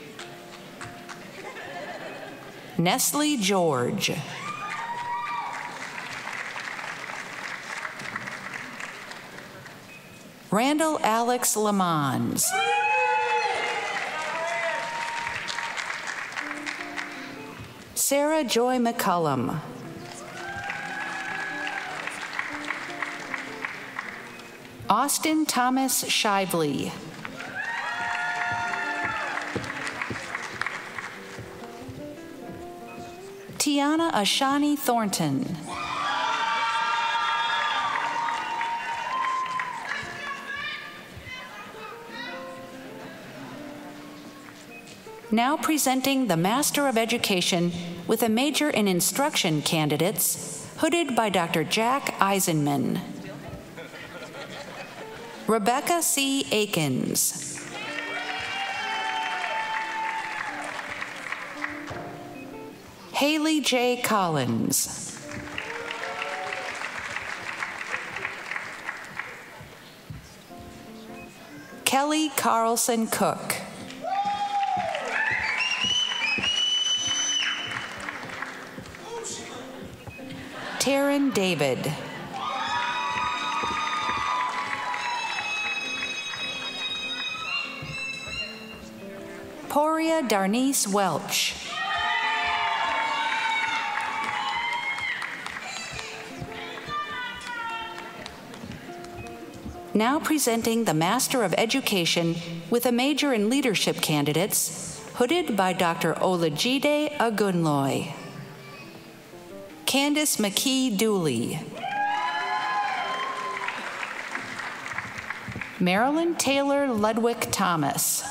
Nestle George. Randall Alex Lamons. Sarah Joy McCullum. Austin Thomas Shively. Tiana Ashani Thornton. Now presenting the Master of Education with a major in Instruction candidates, hooded by Doctor Jack Eisenman. Rebecca C. Akins. Haley J. Collins. Kelly Carlson Cook. Taryn David. Poria Darnice Welch. Now presenting the Master of Education with a major in Leadership candidates, hooded by Doctor Olajide Agunloy. Candace McKee Dooley. Marilyn Taylor Ludwig Thomas.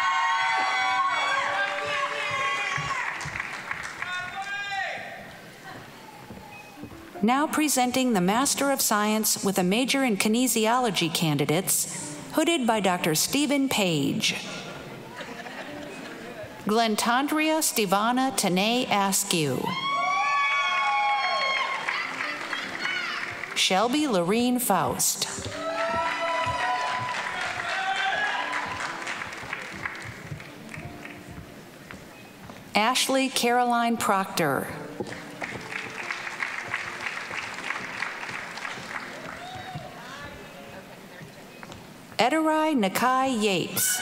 Now presenting the Master of Science with a major in Kinesiology candidates, hooded by Doctor Stephen Page. Glentandria Stevana Tanay Askew. Shelby Lorene Faust. Ashley Caroline Proctor. Edarai Nakai Yates.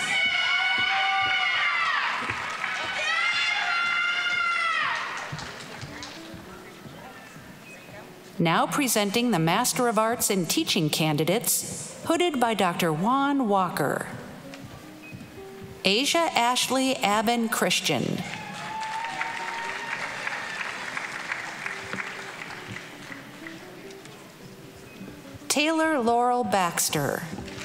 Now presenting the Master of Arts in Teaching candidates, hooded by Doctor Juan Walker. Asia Ashley Aben Christian. Taylor Laurel Baxter.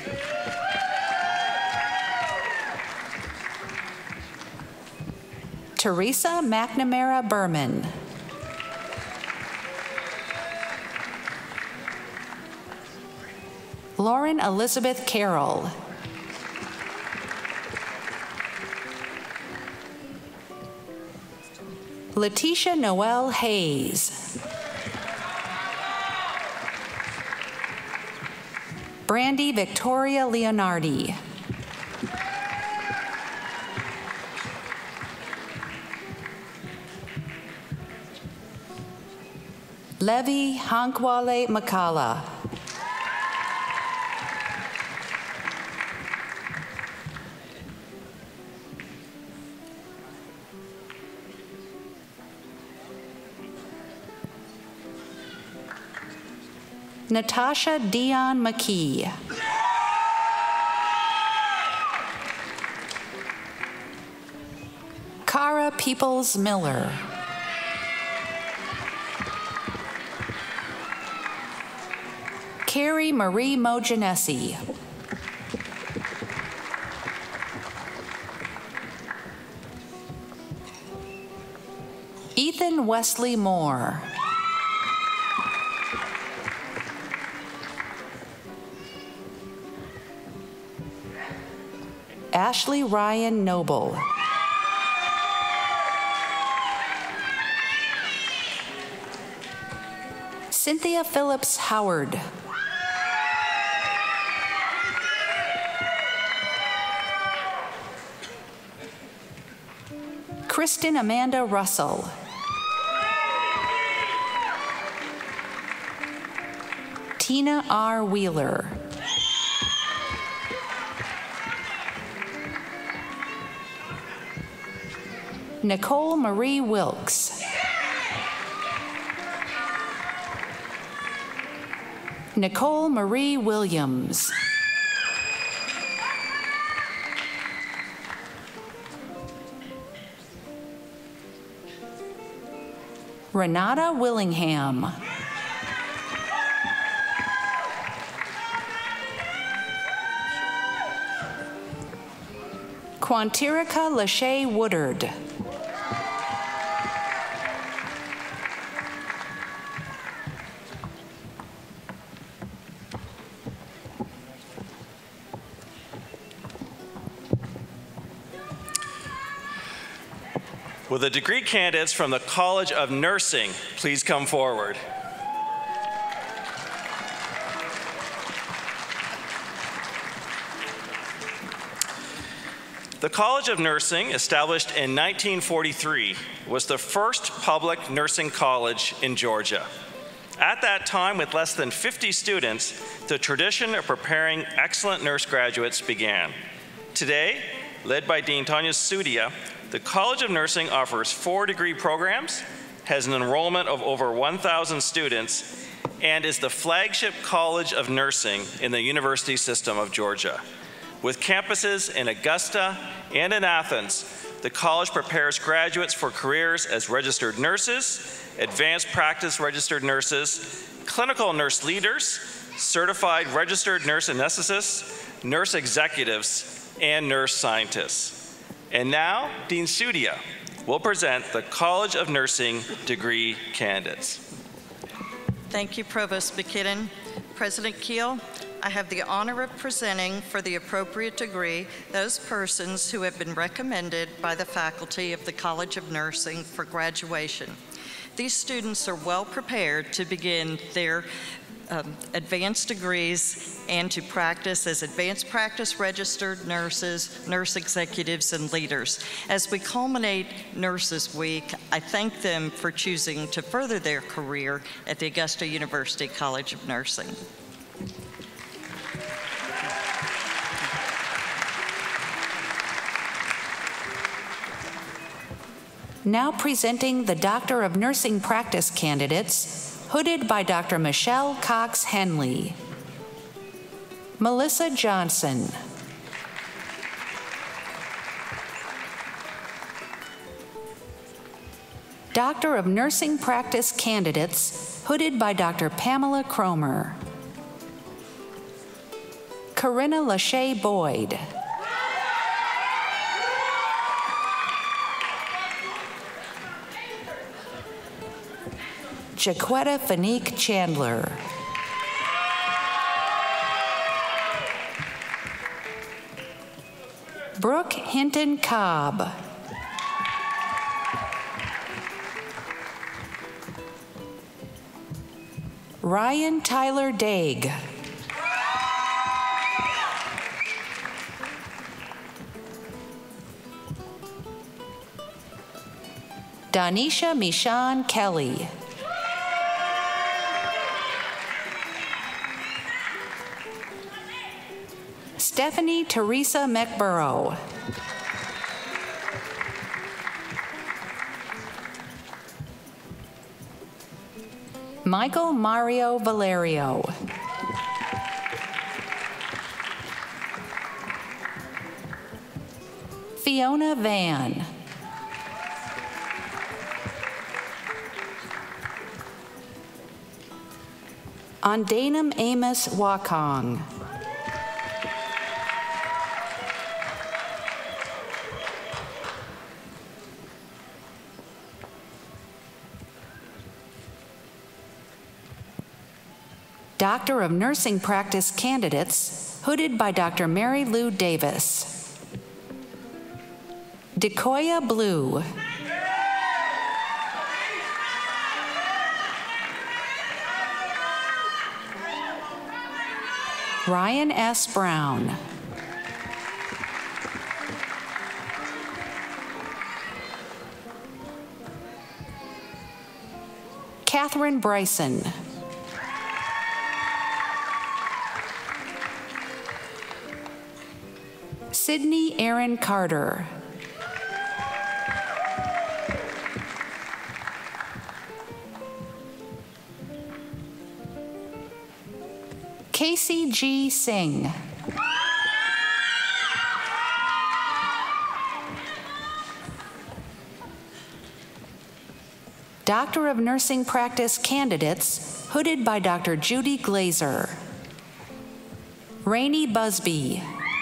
Teresa McNamara Berman. Lauren Elizabeth Carroll. Letitia Noel Hayes. Brandy Victoria Leonardi. Levi Hankwale Makala. Natasha Dion McKee. Cara Peoples Miller. Carrie Marie Mogenesi. Ethan Wesley Moore. Ashley Ryan Noble. Cynthia Phillips Howard. Kristen Amanda Russell. Tina R. Wheeler. Nicole Marie Wilkes. Nicole Marie Williams. Renata Willingham. Quantirica Lachey Woodard. Will the degree candidates from the College of Nursing please come forward? The College of Nursing, established in nineteen forty-three, was the first public nursing college in Georgia. At that time, with less than fifty students, the tradition of preparing excellent nurse graduates began. Today, led by Dean Tanya Sudia, the College of Nursing offers four degree programs, has an enrollment of over one thousand students, and is the flagship college of nursing in the University System of Georgia. With campuses in Augusta and in Athens, the college prepares graduates for careers as registered nurses, advanced practice registered nurses, clinical nurse leaders, certified registered nurse anesthetists, nurse executives, and nurse scientists. And now, Dean Sudia will present the College of Nursing degree candidates. Thank you, Provost McKinnon. President Keel, I have the honor of presenting for the appropriate degree those persons who have been recommended by the faculty of the College of Nursing for graduation. These students are well prepared to begin their um, advanced degrees and to practice as advanced practice registered nurses, nurse executives, and leaders. As we culminate Nurses Week, I thank them for choosing to further their career at the Augusta University College of Nursing. Now presenting the Doctor of Nursing Practice candidates, hooded by Doctor Michelle Cox Henley. Melissa Johnson. Doctor of Nursing Practice candidates, hooded by Doctor Pamela Cromer. Corinna Lachey Boyd. Jaquetta Fanique Chandler. Brooke Hinton Cobb. Ryan Tyler Daig. Donisha Mishan Kelly. Stephanie Teresa McBurrow. Michael Mario Valerio. Fiona Van. Ondanum Amos Wakong. Doctor of Nursing Practice candidates, hooded by Doctor Mary Lou Davis. Decoya Blue. Ryan S. Brown. Catherine Bryson. Sydney Aaron Carter. Casey G. Singh. Doctor of Nursing Practice candidates, hooded by Doctor Judy Glazer. Rainey Busby.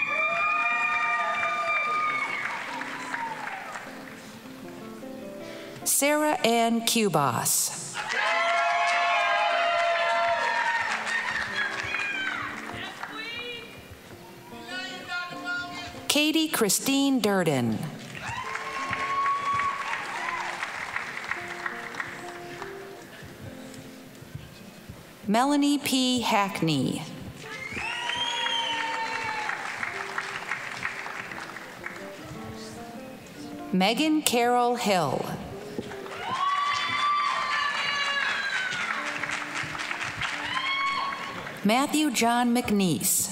Sarah Ann Cubas. Katie Christine Durden. Melanie P. Hackney. Megan Carol Hill. Matthew John McNeese.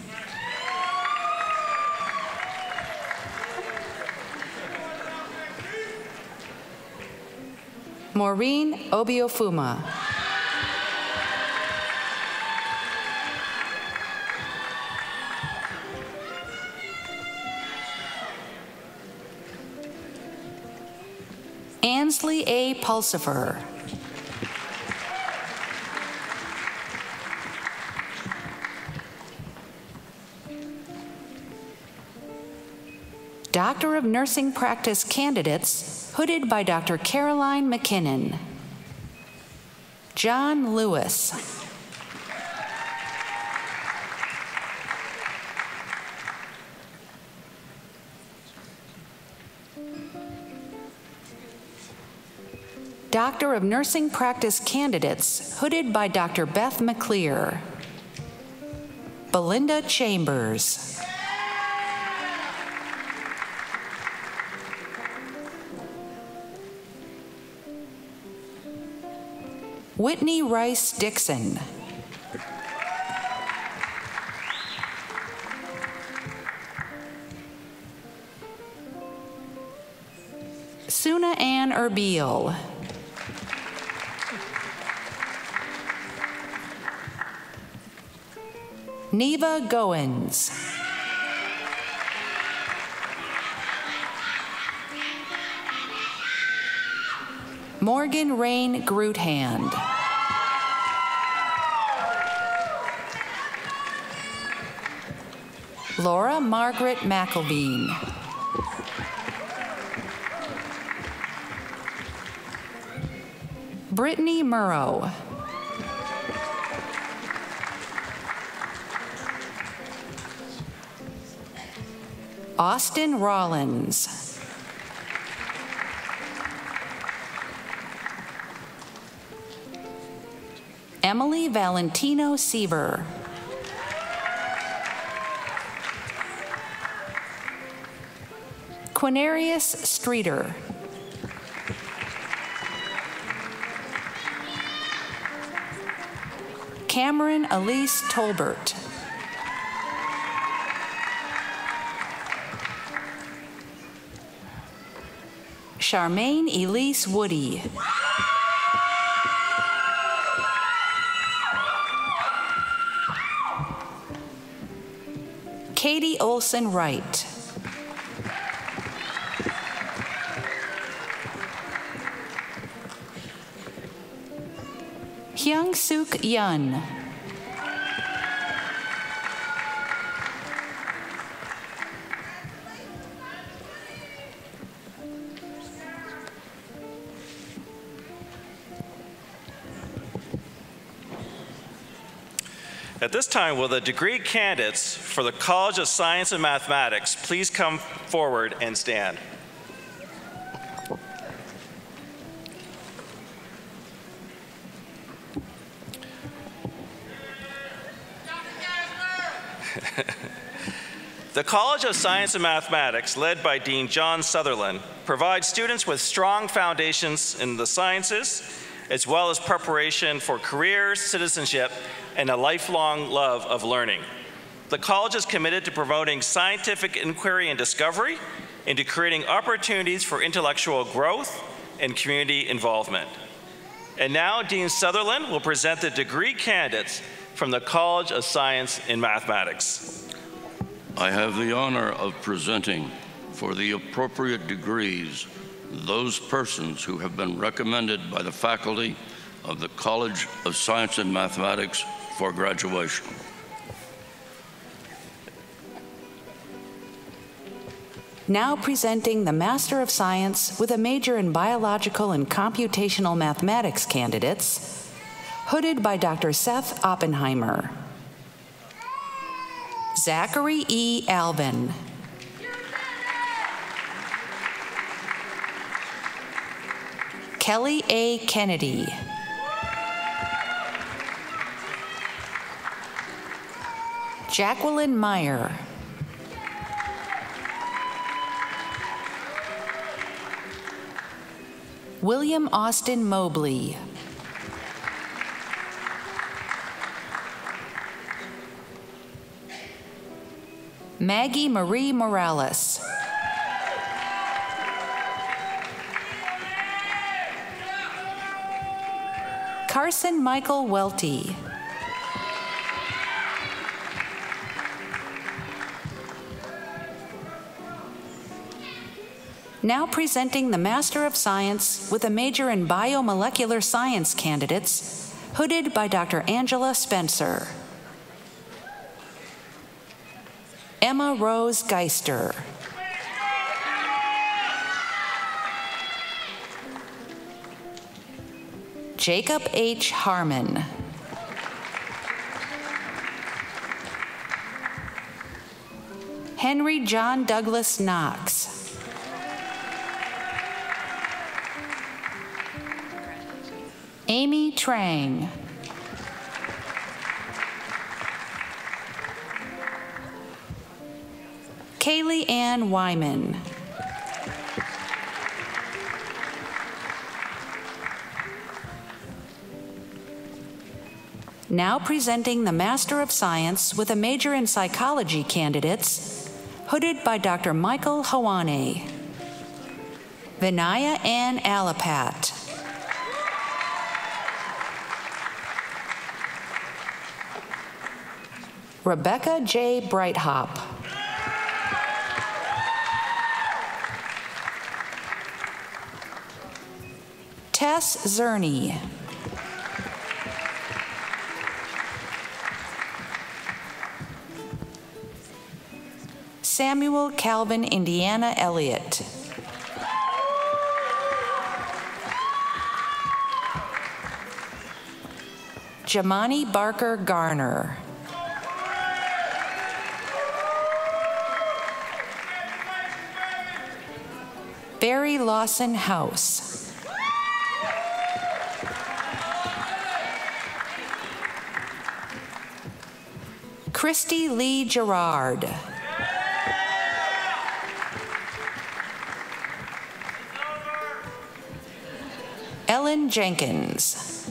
Maureen Obiofuma. Ansley A. Pulsifer. Doctor of Nursing Practice candidates, hooded by Doctor Caroline McKinnon. John Lewis. Doctor of Nursing Practice candidates, hooded by Doctor Beth McClear. Belinda Chambers. Whitney Rice Dixon. Suna Ann Erbil. Neva Goins. Morgan Rain Groothand. Laura Margaret McElveen. Brittany Murrow. Austin Rollins. Emily Valentino Seaver. Quinarius Streeter. Cameron Elise Tolbert. Charmaine Elise Woody. Katie Olson Wright. Hyung Suk Yun. At this time, will the degree candidates for the College of Science and Mathematics please come forward and stand? The College of Science and Mathematics, led by Dean John Sutherland, provides students with strong foundations in the sciences, as well as preparation for careers, citizenship, and a lifelong love of learning. The college is committed to promoting scientific inquiry and discovery, and to creating opportunities for intellectual growth and community involvement. And now, Dean Sutherland will present the degree candidates from the College of Science and Mathematics. I have the honor of presenting for the appropriate degrees those persons who have been recommended by the faculty of the College of Science and Mathematics for graduation. Now presenting the Master of Science with a major in Biological and Computational Mathematics candidates, hooded by Doctor Seth Oppenheimer. Zachary E. Alvin. Kelly A. Kennedy. Jacqueline Meyer. William Austin Mobley. Maggie Marie Morales. Carson Michael Welty. Now presenting the Master of Science with a major in Biomolecular Science candidates, hooded by Doctor Angela Spencer. Emma Rose Geister. Jacob H. Harmon. Henry John Douglas Knox. Amy Trang. Kaylee Ann Wyman. Now presenting the Master of Science with a major in Psychology candidates, hooded by Doctor Michael Hawane. Vinaya Ann Alapat. Rebecca J. Brighthop. Tess Zerny. Samuel Calvin Indiana Elliott. Jamani Barker Garner. Barry Lawson House. Christy Lee Gerard. Ellen Jenkins.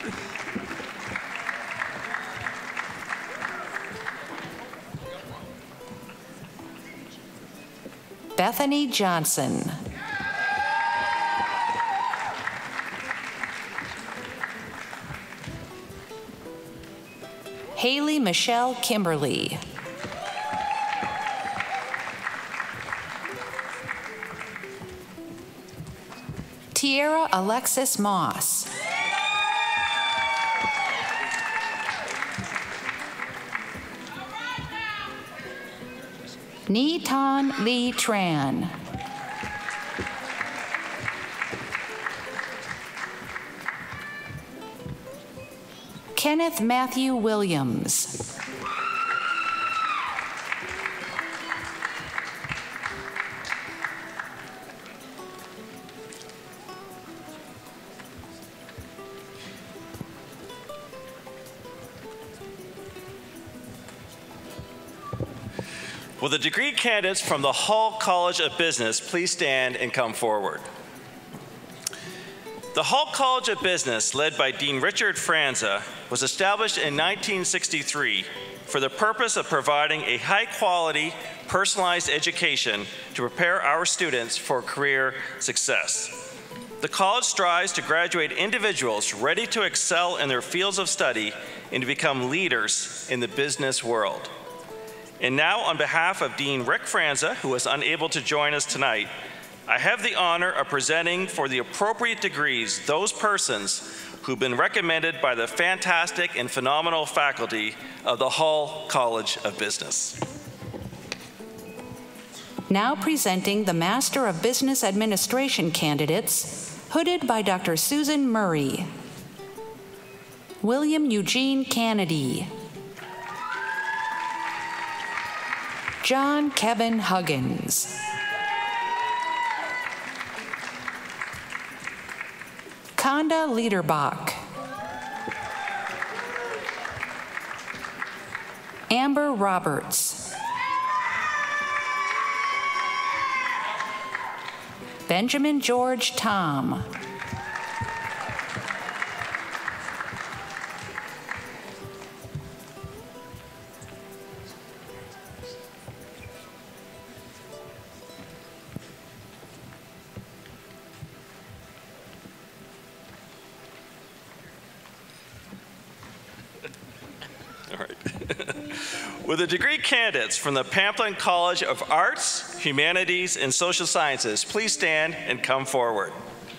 Bethany Johnson. Haley Michelle Kimberly. Tierra Alexis Moss. Ni-Tan Lee Tran. Kenneth Matthew Williams. Will the degree candidates from the Hall College of Business please stand and come forward? The Hall College of Business, led by Dean Richard Franza, was established in nineteen sixty-three for the purpose of providing a high-quality, personalized education to prepare our students for career success. The college strives to graduate individuals ready to excel in their fields of study and to become leaders in the business world. And now, on behalf of Dean Rick Franza, who is unable to join us tonight, I have the honor of presenting for the appropriate degrees those persons who've been recommended by the fantastic and phenomenal faculty of the Hall College of Business. Now presenting the Master of Business Administration candidates, hooded by Doctor Susan Murray. William Eugene Kennedy. John Kevin Huggins. Conda Liederbach. Amber Roberts. Benjamin George Tom. Will the degree candidates from the Pamplin College of Arts, Humanities, and Social Sciences please stand and come forward?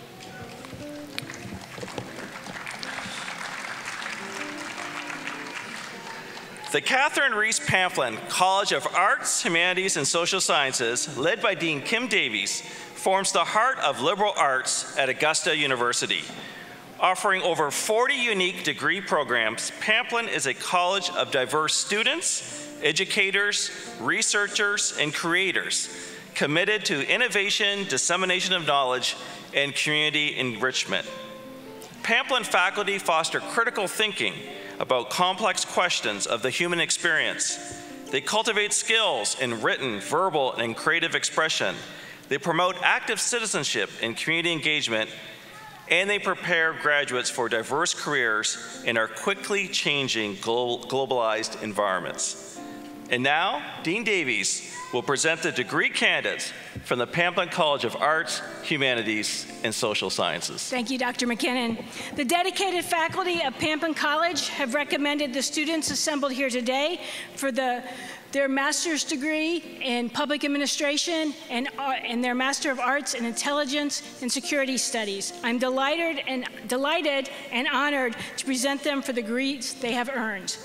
The Catherine Reese Pamplin College of Arts, Humanities, and Social Sciences, led by Dean Kim Davies, forms the heart of liberal arts at Augusta University. Offering over forty unique degree programs, Pamplin is a college of diverse students, educators, researchers, and creators committed to innovation, dissemination of knowledge, and community enrichment. Pamplin faculty foster critical thinking about complex questions of the human experience. They cultivate skills in written, verbal, and creative expression. They promote active citizenship and community engagement, and they prepare graduates for diverse careers in our quickly changing global, globalized environments. And now, Dean Davies will present the degree candidates from the Pamplin College of Arts, Humanities, and Social Sciences. Thank you, Doctor McKinnon. The dedicated faculty of Pamplin College have recommended the students assembled here today for the their master's degree in public administration and, uh, and their Master of Arts in Intelligence and Security Studies. I'm delighted and, delighted and honored to present them for the degrees they have earned.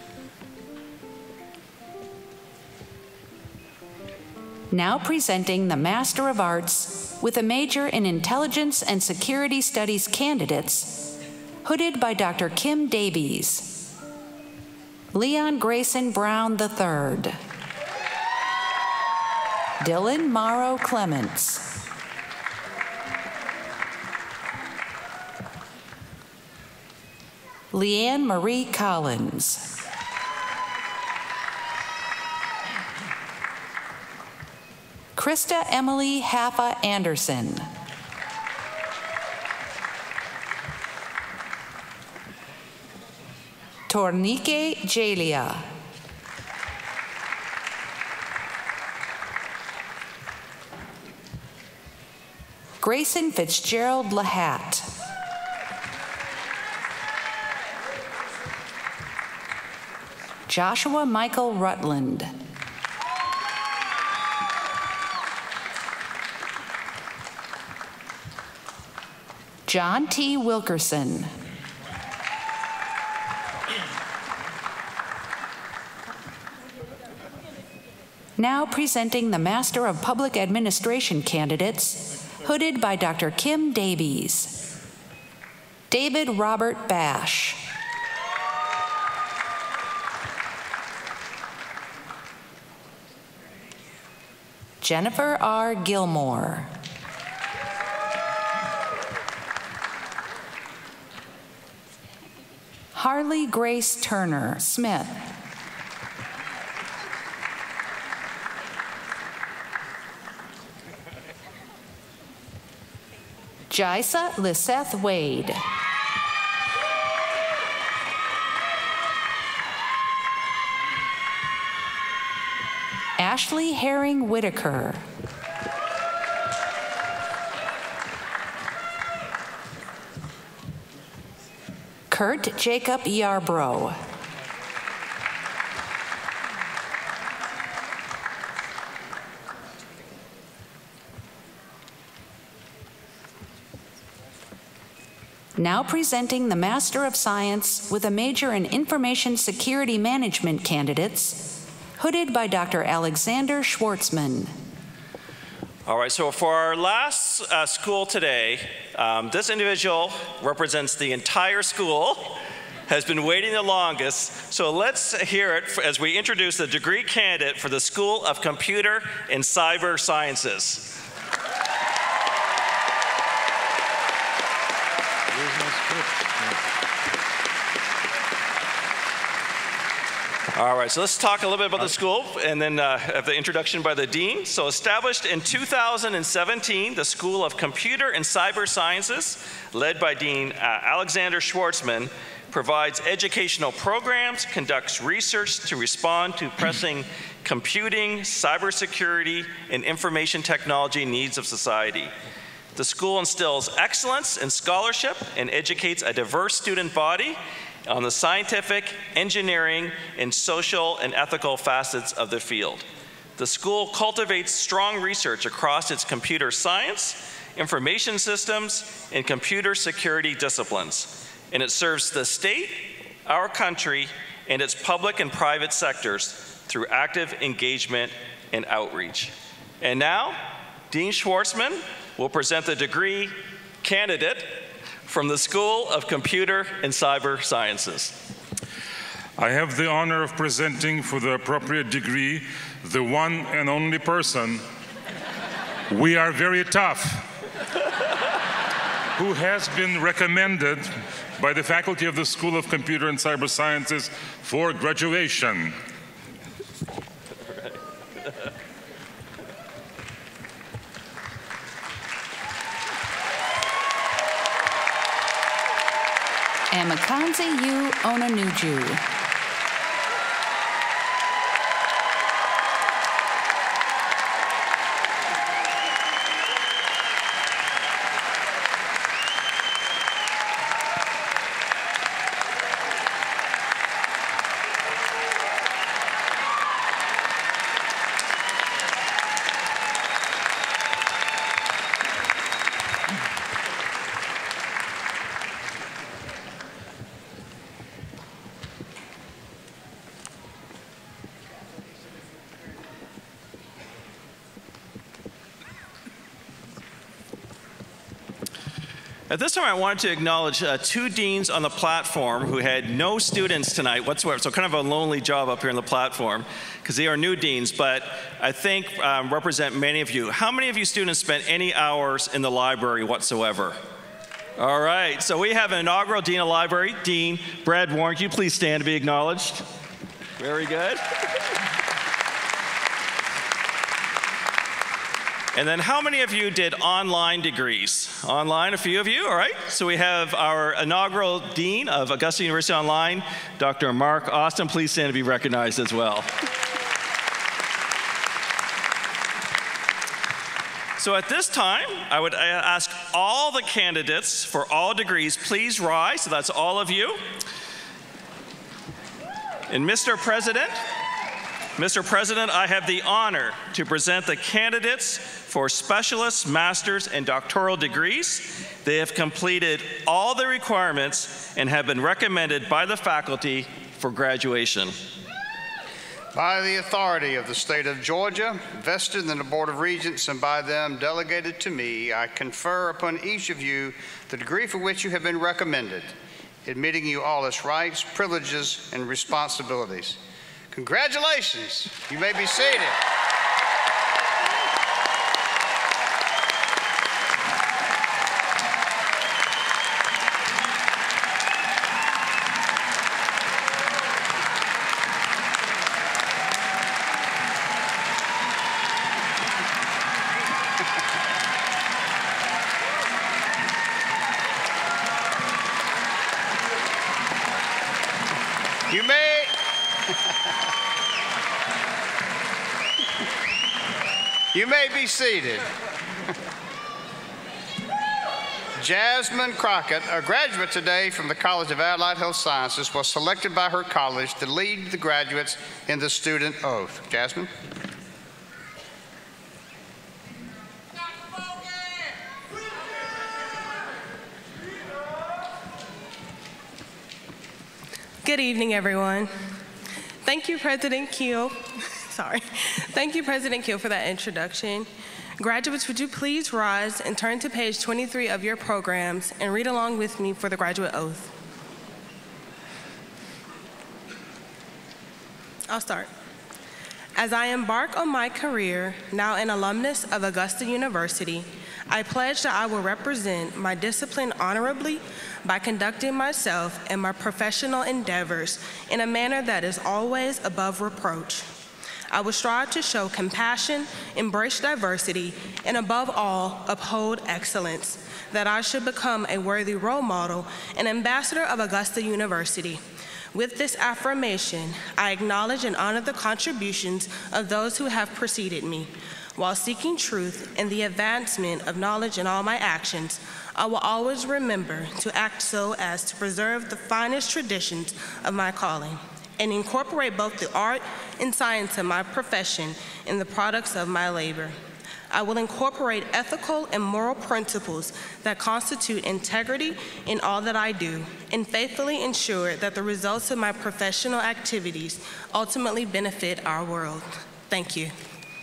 Now presenting the Master of Arts with a major in Intelligence and Security Studies candidates, hooded by Doctor Kim Davies. Leon Grayson Brown the third. Dylan Morrow Clements. Leanne Marie Collins. Krista Emily Haffa Anderson. Tornike Jalia. Grayson Fitzgerald Lahat. Joshua Michael Rutland. John T. Wilkerson. Now presenting the Master of Public Administration candidates, hooded by Doctor Kim Davies. David Robert Bash. Jennifer R. Gilmore. Harley Grace Turner Smith. Jaisa Liseth Wade. Ashley Herring Whitaker. Kurt Jacob Yarbrough. Now presenting the Master of Science with a major in Information Security Management candidates, hooded by Doctor Alexander Schwartzman. All right, so for our last uh, school today, um, this individual represents the entire school, has been waiting the longest, so let's hear it as we introduce the degree candidate for the School of Computer and Cyber Sciences. All right, so let's talk a little bit about the school and then uh, have the introduction by the dean. So established in two thousand seventeen, the School of Computer and Cyber Sciences, led by Dean uh, Alexander Schwartzman, provides educational programs, conducts research to respond to pressing computing, cybersecurity, and information technology needs of society. The school instills excellence in scholarship and educates a diverse student body on the scientific, engineering, and social and ethical facets of the field. The school cultivates strong research across its computer science, information systems, and computer security disciplines, and it serves the state, our country, and its public and private sectors through active engagement and outreach. And now, Dean Schwartzman will present the degree candidate from the School of Computer and Cyber Sciences. I have the honor of presenting for the appropriate degree the one and only person, we are very tough, who has been recommended by the faculty of the School of Computer and Cyber Sciences for graduation. Amakanzi U. Onanuju. At this time, I wanted to acknowledge uh, two deans on the platform who had no students tonight whatsoever, so kind of a lonely job up here on the platform, because they are new deans, but I think um, represent many of you. How many of you students spent any hours in the library whatsoever? All right, so we have an inaugural Dean of Library, Dean Brad Warren. Can you please stand to be acknowledged? Very good. And then how many of you did online degrees? Online, a few of you, all right. So we have our inaugural Dean of Augusta University Online, Doctor Mark Austin. Please stand to be recognized as well. So at this time, I would ask all the candidates for all degrees, please rise. So that's all of you. And Mister President, Mister President, I have the honor to present the candidates for specialist, master's, and doctoral degrees They have completed all the requirements and have been recommended by the faculty for graduation. By the authority of the state of Georgia, vested in the Board of Regents and by them delegated to me, I confer upon each of you the degree for which you have been recommended, admitting you all its rights, privileges, and responsibilities. Congratulations. You may be seated. You may, you may be seated. Jasmine Crockett, a graduate today from the College of Allied Health Sciences, was selected by her college to lead the graduates in the student oath. Jasmine? Good evening, everyone. Thank you, President Keel. Sorry. Thank you, President Keel, for that introduction. Graduates, would you please rise and turn to page twenty-three of your programs and read along with me for the graduate oath. I'll start. As I embark on my career, now an alumnus of Augusta University, I pledge that I will represent my discipline honorably by conducting myself and my professional endeavors in a manner that is always above reproach. I will strive to show compassion, embrace diversity, and above all, uphold excellence, that I should become a worthy role model and ambassador of Augusta University. With this affirmation, I acknowledge and honor the contributions of those who have preceded me. While seeking truth and the advancement of knowledge in all my actions, I will always remember to act so as to preserve the finest traditions of my calling and incorporate both the art and science of my profession in the products of my labor. I will incorporate ethical and moral principles that constitute integrity in all that I do and faithfully ensure that the results of my professional activities ultimately benefit our world. Thank you.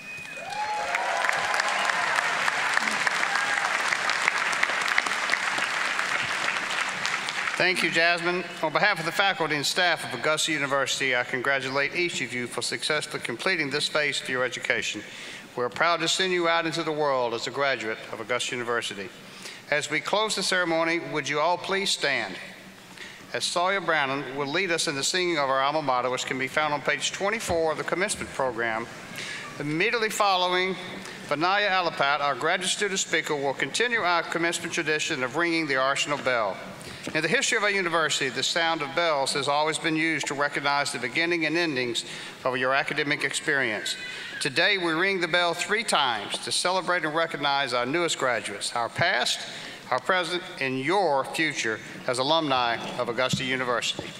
Thank you, Jasmine. On behalf of the faculty and staff of Augusta University, I congratulate each of you for successfully completing this phase of your education. We're proud to send you out into the world as a graduate of Augusta University. As we close the ceremony, would you all please stand? As Sawyer Branham will lead us in the singing of our alma mater, which can be found on page twenty-four of the commencement program. Immediately following, Vanaya Alapat, our graduate student speaker, will continue our commencement tradition of ringing the Arsenal bell. In the history of our university, the sound of bells has always been used to recognize the beginning and endings of your academic experience. Today, we ring the bell three times to celebrate and recognize our newest graduates, our past, our present, and your future as alumni of Augusta University.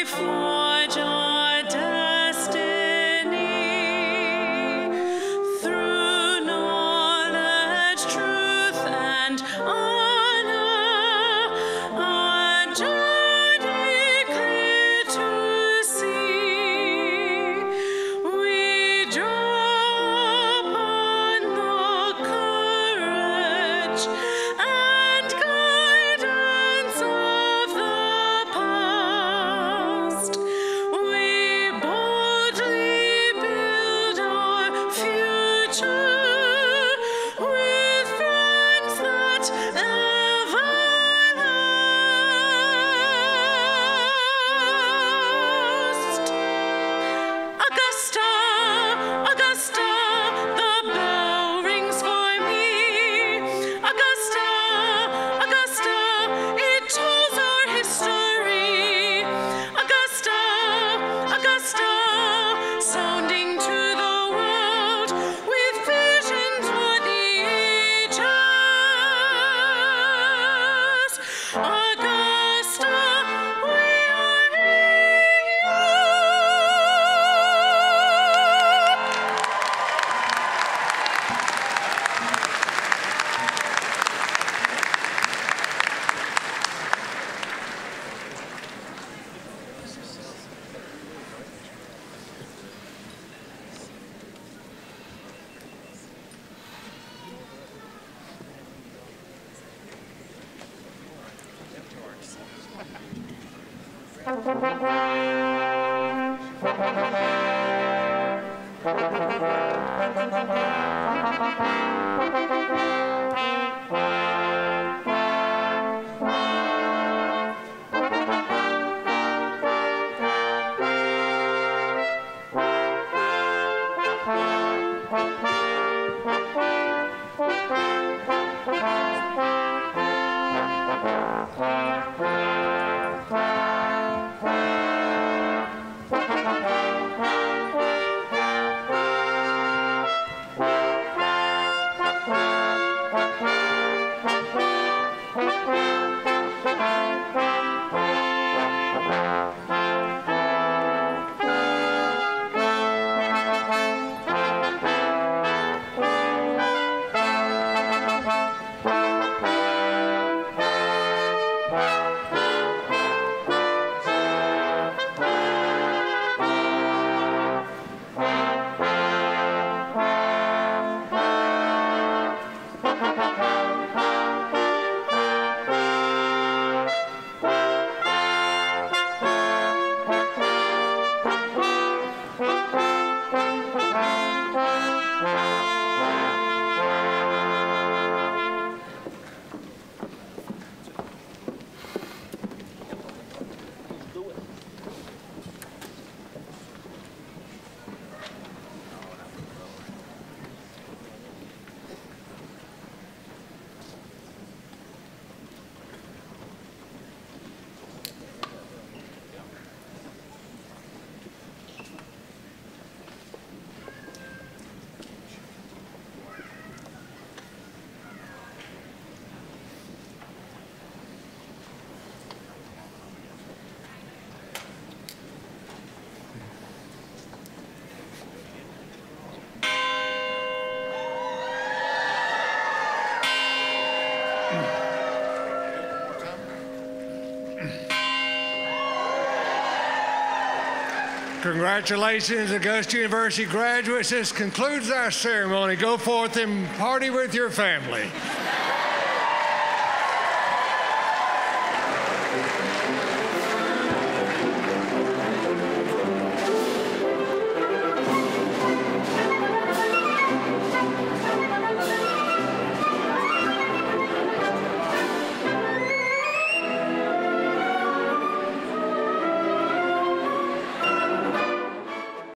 Through Congratulations, Augusta University graduates. This concludes our ceremony. Go forth and party with your family.